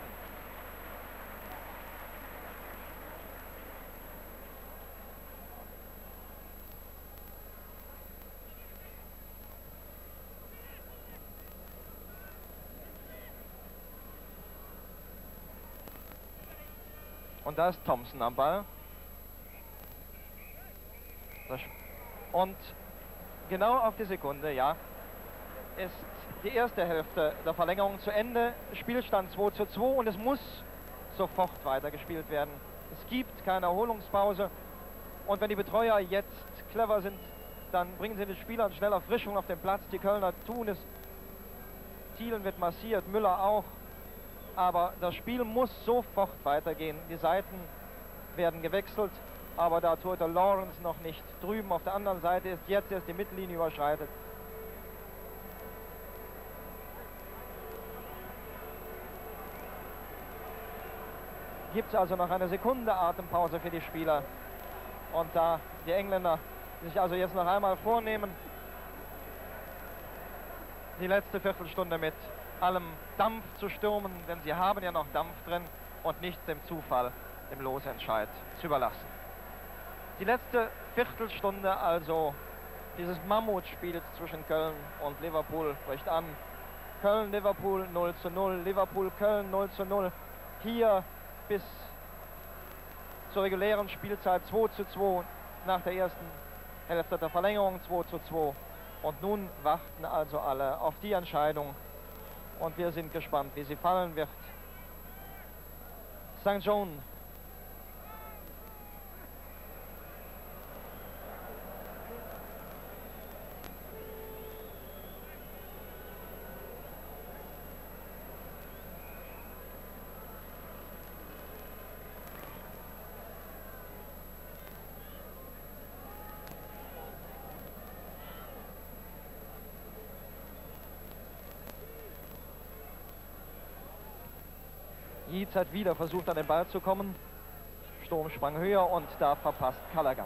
Und da ist Thompson am Ball. Und genau auf die Sekunde, ja, ist die erste Hälfte der Verlängerung zu Ende. Spielstand zwei zu zwei und es muss sofort weitergespielt werden. Es gibt keine Erholungspause. Und wenn die Betreuer jetzt clever sind, dann bringen sie den Spielern schnell Erfrischung auf den Platz. Die Kölner tun es. Thielen wird massiert, Müller auch. Aber das Spiel muss sofort weitergehen. Die Seiten werden gewechselt, aber da Torhüter Lawrence noch nicht drüben auf der anderen Seite ist, jetzt erst die Mittellinie überschreitet. Gibt es also noch eine Sekunde Atempause für die Spieler. Und da die Engländer sich also jetzt noch einmal vornehmen, die letzte Viertelstunde mit allem Dampf zu stürmen, denn sie haben ja noch Dampf drin und nicht dem Zufall, dem Losentscheid zu überlassen. Die letzte Viertelstunde also dieses Mammutspiels zwischen Köln und Liverpool bricht an. Köln-Liverpool null zu null, Liverpool-Köln null zu null. Hier bis zur regulären Spielzeit zwei zu zwei, nach der ersten Hälfte der Verlängerung zwei zu zwei. Und nun warten also alle auf die Entscheidung. Und wir sind gespannt, wie sie fallen wird. Sankt John. Jeetz hat wieder versucht, an den Ball zu kommen. Sturm sprang höher und da verpasst Callaghan.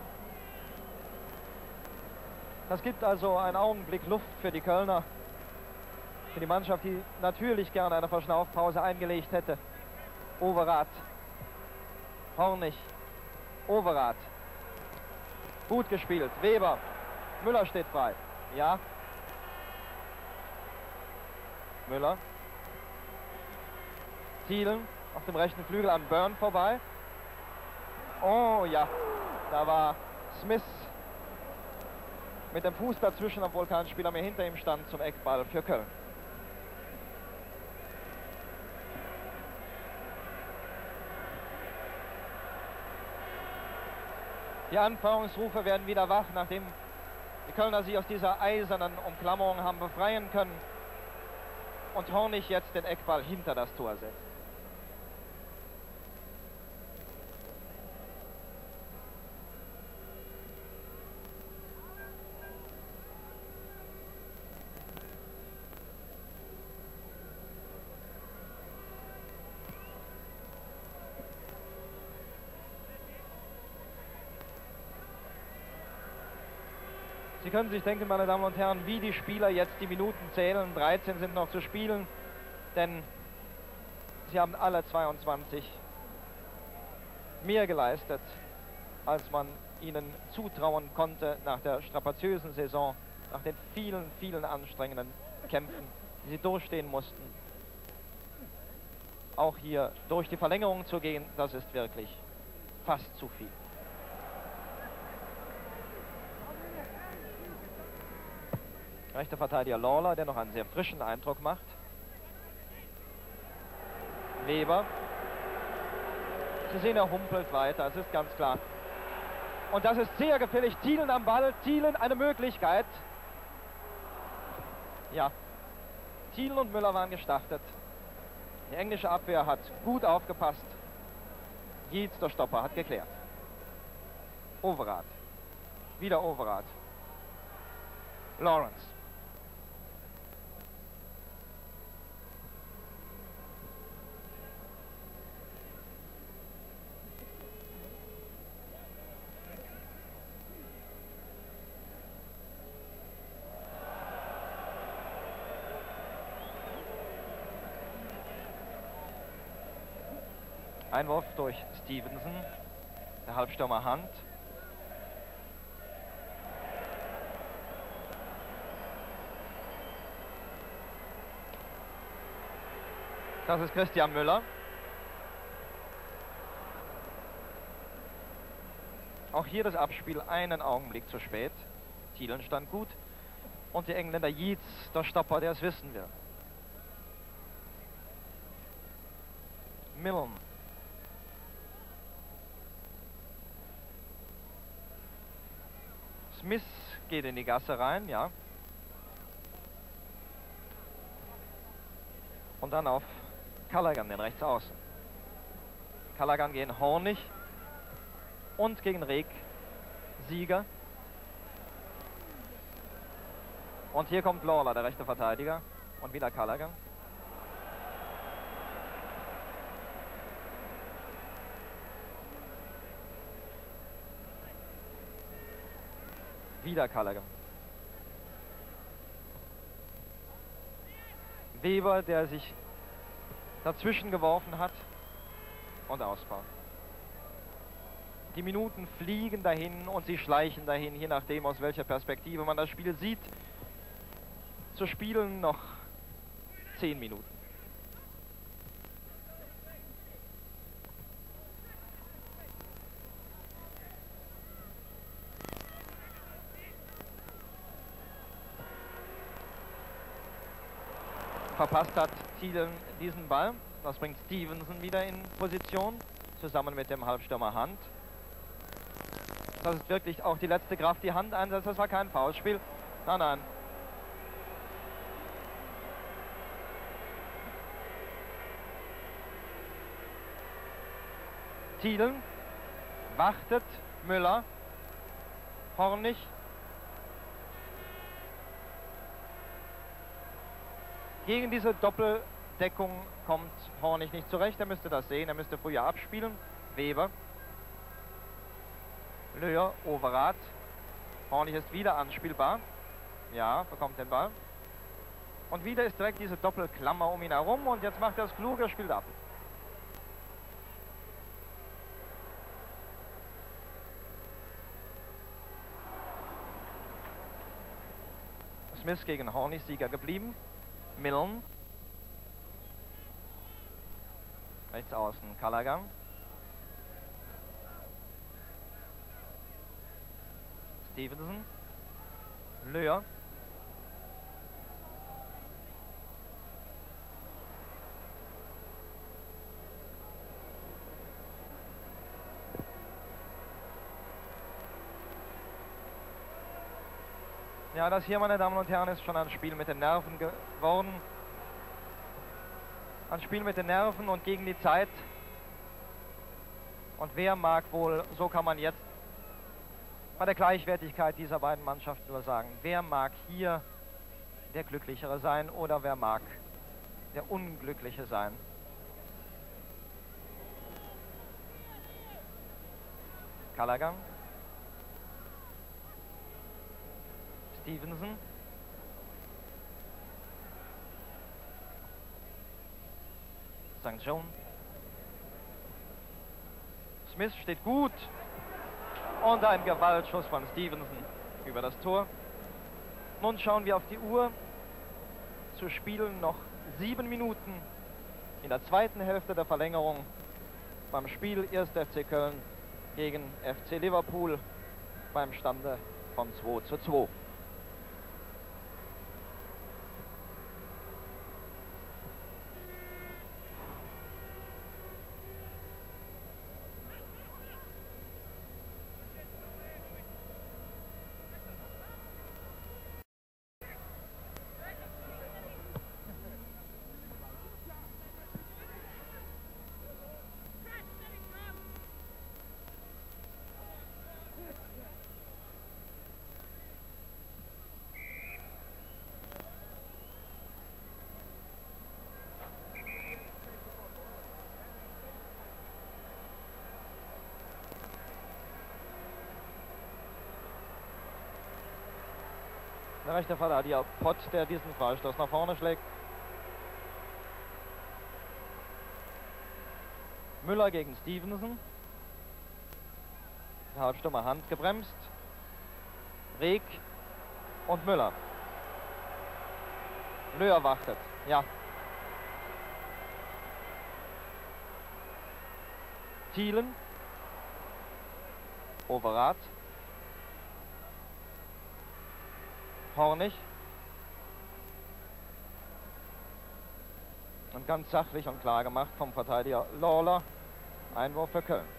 Das gibt also einen Augenblick Luft für die Kölner. Für die Mannschaft, die natürlich gerne eine Verschnaufpause eingelegt hätte. Overath. Hornig. Overath. Gut gespielt. Weber. Müller steht frei. Ja. Müller. Thielen auf dem rechten Flügel an Byrne vorbei. Oh ja, da war Smith mit dem Fuß dazwischen, obwohl kein Spieler mehr hinter ihm stand, zum Eckball für Köln. Die Anfeuerungsrufe werden wieder wach, nachdem die Kölner sich aus dieser eisernen Umklammerung haben befreien können und Hornig jetzt den Eckball hinter das Tor setzt. Sie können sich denken, meine Damen und Herren, wie die Spieler jetzt die Minuten zählen. dreizehn sind noch zu spielen, denn sie haben alle zweiundzwanzig mehr geleistet, als man ihnen zutrauen konnte nach der strapaziösen Saison, nach den vielen, vielen anstrengenden Kämpfen, die sie durchstehen mussten. Auch hier durch die Verlängerung zu gehen, das ist wirklich fast zu viel. Rechter Verteidiger Lawler, der noch einen sehr frischen Eindruck macht. Weber. Sie sehen, er humpelt weiter, es ist ganz klar. Und das ist sehr gefährlich. Thielen am Ball, Thielen eine Möglichkeit. Ja, Thielen und Müller waren gestartet. Die englische Abwehr hat gut aufgepasst. Yeats, der Stopper, hat geklärt. Overath. Wieder Overath. Lawrence. Einwurf durch Stevenson, der Halbstürmer Hunt. Das ist Christian Müller. Auch hier das Abspiel einen Augenblick zu spät. Thielen stand gut. Und die Engländer Yeats, der Stopper, der es wissen will. Milne. Smith geht in die Gasse rein, ja. Und dann auf Callaghan, den Rechtsaußen. Callaghan gegen Hornig und gegen Reg Sieger. Und hier kommt Lawler, der rechte Verteidiger. Und wieder Callaghan. Wieder Callaghan. Weber, der sich dazwischen geworfen hat. Und Ausbau. Die Minuten fliegen dahin und sie schleichen dahin, je nachdem, aus welcher Perspektive man das Spiel sieht. Zu spielen noch zehn Minuten. Verpasst hat Thielen diesen Ball. Das bringt Stevenson wieder in Position, zusammen mit dem Halbstürmer Hunt. Das ist wirklich auch die letzte Kraft, die Hand einsetzt. Das war kein Foulspiel. Nein, nein. Thielen wartet, Müller, Hornig. Gegen diese Doppeldeckung kommt Hornig nicht zurecht. Er müsste das sehen. Er müsste früher abspielen. Weber. Löhr, Overath. Hornig ist wieder anspielbar. Ja, bekommt den Ball. Und wieder ist direkt diese Doppelklammer um ihn herum. Und jetzt macht er es klug, er spielt ab. Smith gegen Hornig, Sieger geblieben. Milne. Rechts außen Callaghan. Stevenson. Löhr. Ja, das hier, meine Damen und Herren, ist schon ein Spiel mit den Nerven geworden. Ein Spiel mit den Nerven und gegen die Zeit. Und wer mag wohl, so kann man jetzt bei der Gleichwertigkeit dieser beiden Mannschaften nur sagen, wer mag hier der Glücklichere sein oder wer mag der Unglückliche sein? Callaghan. Stevenson. Sankt John. Smith steht gut. Und ein Gewaltschuss von Stevenson über das Tor. Nun schauen wir auf die Uhr. Zu spielen noch sieben Minuten in der zweiten Hälfte der Verlängerung beim Spiel erster F C Köln gegen F C Liverpool beim Stande von zwei zu zwei. Der rechte Verteidiger Pott, der diesen Freistoß nach vorne schlägt. Müller gegen Stevenson. Halbstummer Hand gebremst. Reg und Müller. Löhr wartet. Ja. Thielen. Overath. Hornig. Und ganz sachlich und klar gemacht vom Verteidiger Lawler. Einwurf für Köln.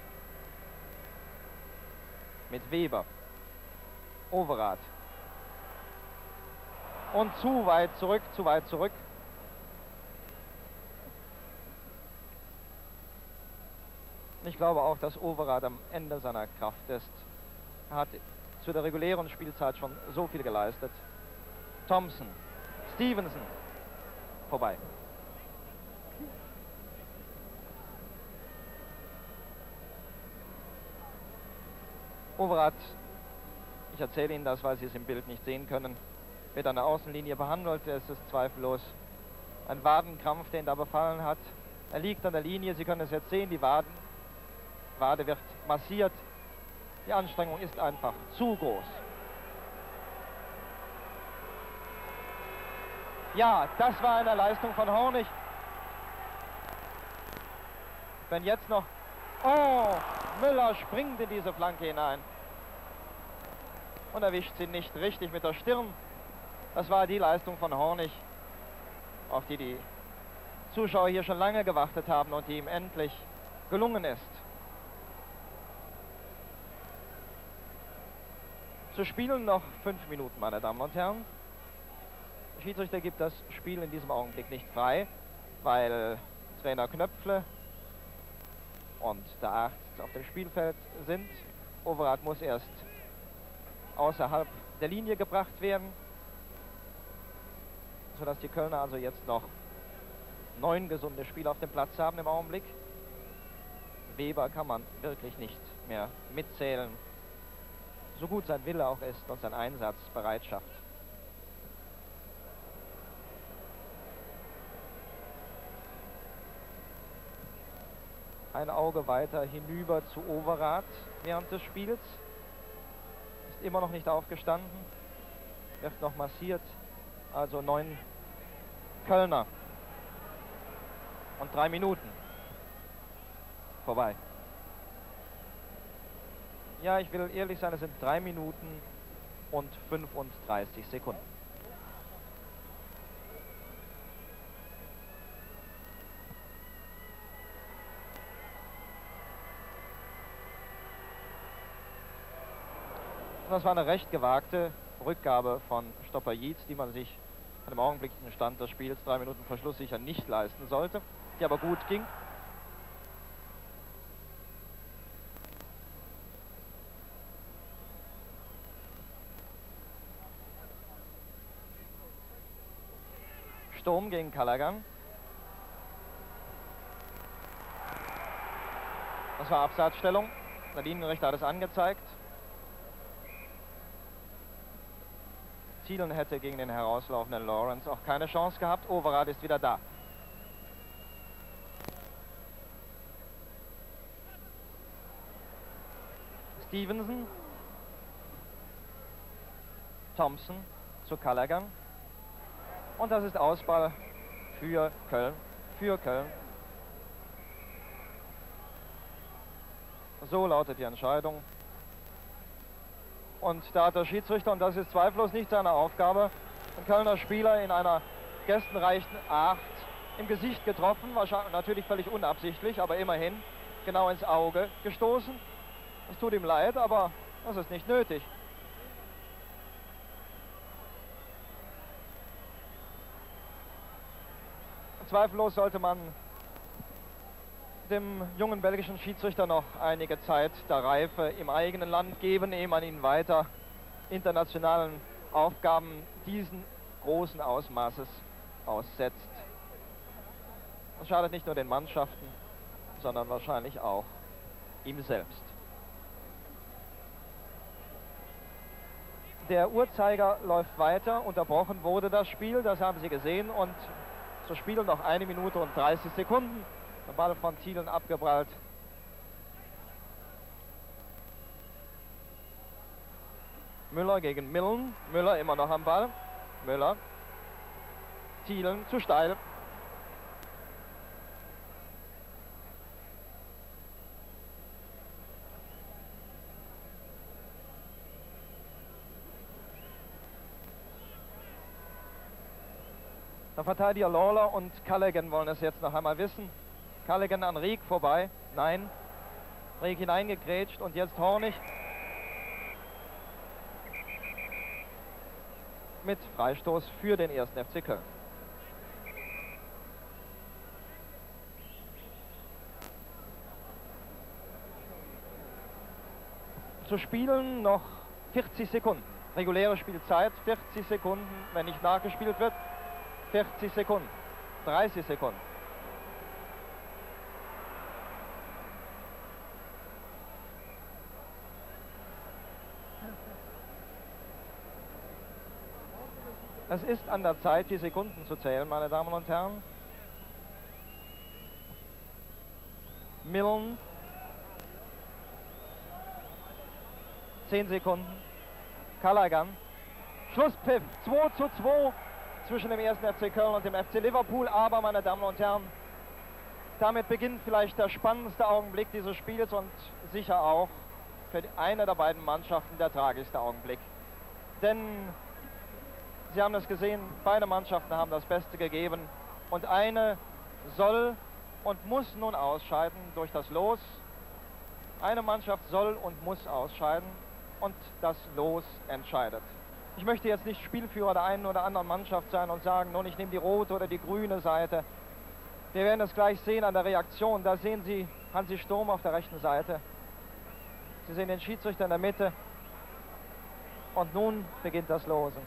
Mit Weber. Overath. Und zu weit zurück, zu weit zurück. Ich glaube auch, dass Overath am Ende seiner Kraft ist. Er hat zu der regulären Spielzeit schon so viel geleistet. Thompson, Stevenson, vorbei. Overath, ich erzähle Ihnen das, weil Sie es im Bild nicht sehen können, wird an der Außenlinie behandelt. Es ist zweifellos ein Wadenkrampf, den da befallen hat. Er liegt an der Linie, Sie können es jetzt sehen, die Waden, Wade wird massiert. Die Anstrengung ist einfach zu groß. Ja, das war eine Leistung von Hornig. Wenn jetzt noch... Oh, Müller springt in diese Flanke hinein. Und erwischt sie nicht richtig mit der Stirn. Das war die Leistung von Hornig, auf die die Zuschauer hier schon lange gewartet haben und die ihm endlich gelungen ist. Zu spielen noch fünf Minuten, meine Damen und Herren. Der Schiedsrichter gibt das Spiel in diesem Augenblick nicht frei, weil Trainer Knöpfle und der Arzt auf dem Spielfeld sind. Overath muss erst außerhalb der Linie gebracht werden, sodass die Kölner also jetzt noch neun gesunde Spieler auf dem Platz haben im Augenblick. Weber kann man wirklich nicht mehr mitzählen, so gut sein Wille auch ist und sein Einsatzbereitschaft. Ein Auge weiter hinüber zu Overath während des Spiels. Ist immer noch nicht aufgestanden. Wird noch massiert. Also neun Kölner. Und drei Minuten. Vorbei. Ja, ich will ehrlich sein, es sind drei Minuten und fünfunddreißig Sekunden. Das war eine recht gewagte Rückgabe von Stopper Jietz, die man sich an dem augenblicklichen Stand des Spiels drei Minuten vor Schluss sicher nicht leisten sollte, die aber gut ging. Sturm gegen Callaghan. Das war Abseitsstellung. Der Linienrichter hat es angezeigt. Thielen hätte gegen den herauslaufenden Lawrence auch keine Chance gehabt. Overath ist wieder da. Stevenson. Thompson zu Callaghan. Und das ist Ausball für Köln. Für Köln. So lautet die Entscheidung. Und da hat der Schiedsrichter, und das ist zweifellos nicht seine Aufgabe, den Kölner Spieler in einer gestenreichen Acht im Gesicht getroffen, wahrscheinlich natürlich völlig unabsichtlich, aber immerhin genau ins Auge gestoßen. Es tut ihm leid, aber das ist nicht nötig. Zweifellos sollte man dem jungen belgischen Schiedsrichter noch einige Zeit der Reife im eigenen Land geben, ehe man ihn weiter internationalen Aufgaben diesen großen Ausmaßes aussetzt. Das schadet nicht nur den Mannschaften, sondern wahrscheinlich auch ihm selbst. Der Uhrzeiger läuft weiter, unterbrochen wurde das Spiel, das haben Sie gesehen, und zu spielen noch eine Minute und dreißig Sekunden. Der Ball von Thielen abgeprallt. Müller gegen Millen. Müller immer noch am Ball. Müller. Thielen zu steil. Der Verteidiger Lawler und Callaghan wollen es jetzt noch einmal wissen. Callaghan an Rieck vorbei. Nein. Rieck hineingegrätscht und jetzt Hornig. Mit Freistoß für den ersten F C Köln. Zu spielen noch vierzig Sekunden. Reguläre Spielzeit vierzig Sekunden, wenn nicht nachgespielt wird. vierzig Sekunden. dreißig Sekunden. Es ist an der Zeit, die Sekunden zu zählen, meine Damen und Herren. Millen. zehn Sekunden. Callaghan. Schlusspfiff. zwei zu zwei zwischen dem ersten F C Köln und dem F C Liverpool. Aber, meine Damen und Herren, damit beginnt vielleicht der spannendste Augenblick dieses Spiels und sicher auch für eine der beiden Mannschaften der tragischste Augenblick. Denn Sie haben es gesehen, beide Mannschaften haben das Beste gegeben und eine soll und muss nun ausscheiden durch das Los. Eine Mannschaft soll und muss ausscheiden und das Los entscheidet. Ich möchte jetzt nicht Spielführer der einen oder anderen Mannschaft sein und sagen, nun, ich nehme die rote oder die grüne Seite. Wir werden es gleich sehen an der Reaktion. Da sehen Sie Hansi Sturm auf der rechten Seite. Sie sehen den Schiedsrichter in der Mitte. Und nun beginnt das Losen.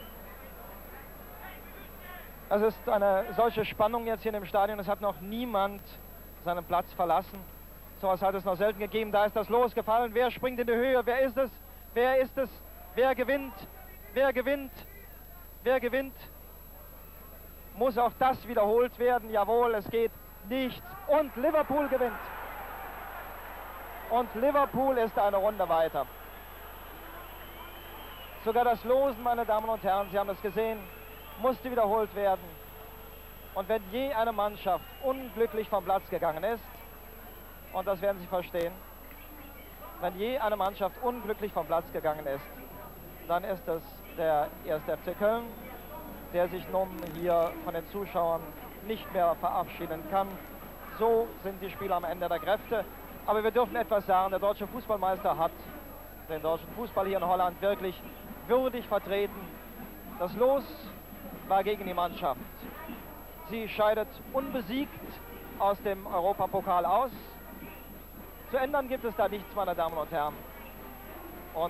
Es ist eine solche Spannung jetzt hier in dem Stadion. Es hat noch niemand seinen Platz verlassen. So etwas hat es noch selten gegeben. Da ist das Los gefallen. Wer springt in die Höhe? Wer ist es? Wer ist es? Wer gewinnt? Wer gewinnt? Wer gewinnt? Muss auch das wiederholt werden? Jawohl, es geht nicht. Und Liverpool gewinnt. Und Liverpool ist eine Runde weiter. Sogar das Losen, meine Damen und Herren, Sie haben es gesehen, musste wiederholt werden. Und wenn je eine Mannschaft unglücklich vom Platz gegangen ist, und das werden Sie verstehen, wenn je eine Mannschaft unglücklich vom Platz gegangen ist, dann ist es der erste F C Köln, der sich nun hier von den Zuschauern nicht mehr verabschieden kann. So sind die Spieler am Ende der Kräfte. Aber wir dürfen etwas sagen, der deutsche Fußballmeister hat den deutschen Fußball hier in Holland wirklich würdig vertreten. Das Los war gegen die Mannschaft. Sie scheidet unbesiegt aus dem Europapokal aus. Zu ändern gibt es da nichts, meine Damen und Herren. Und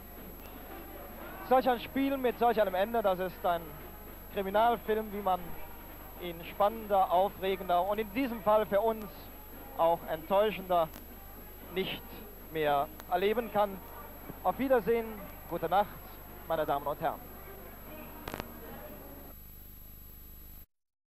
solch ein Spiel mit solch einem Ende, das ist ein Kriminalfilm, wie man ihn spannender, aufregender und in diesem Fall für uns auch enttäuschender nicht mehr erleben kann. Auf Wiedersehen, gute Nacht, meine Damen und Herren.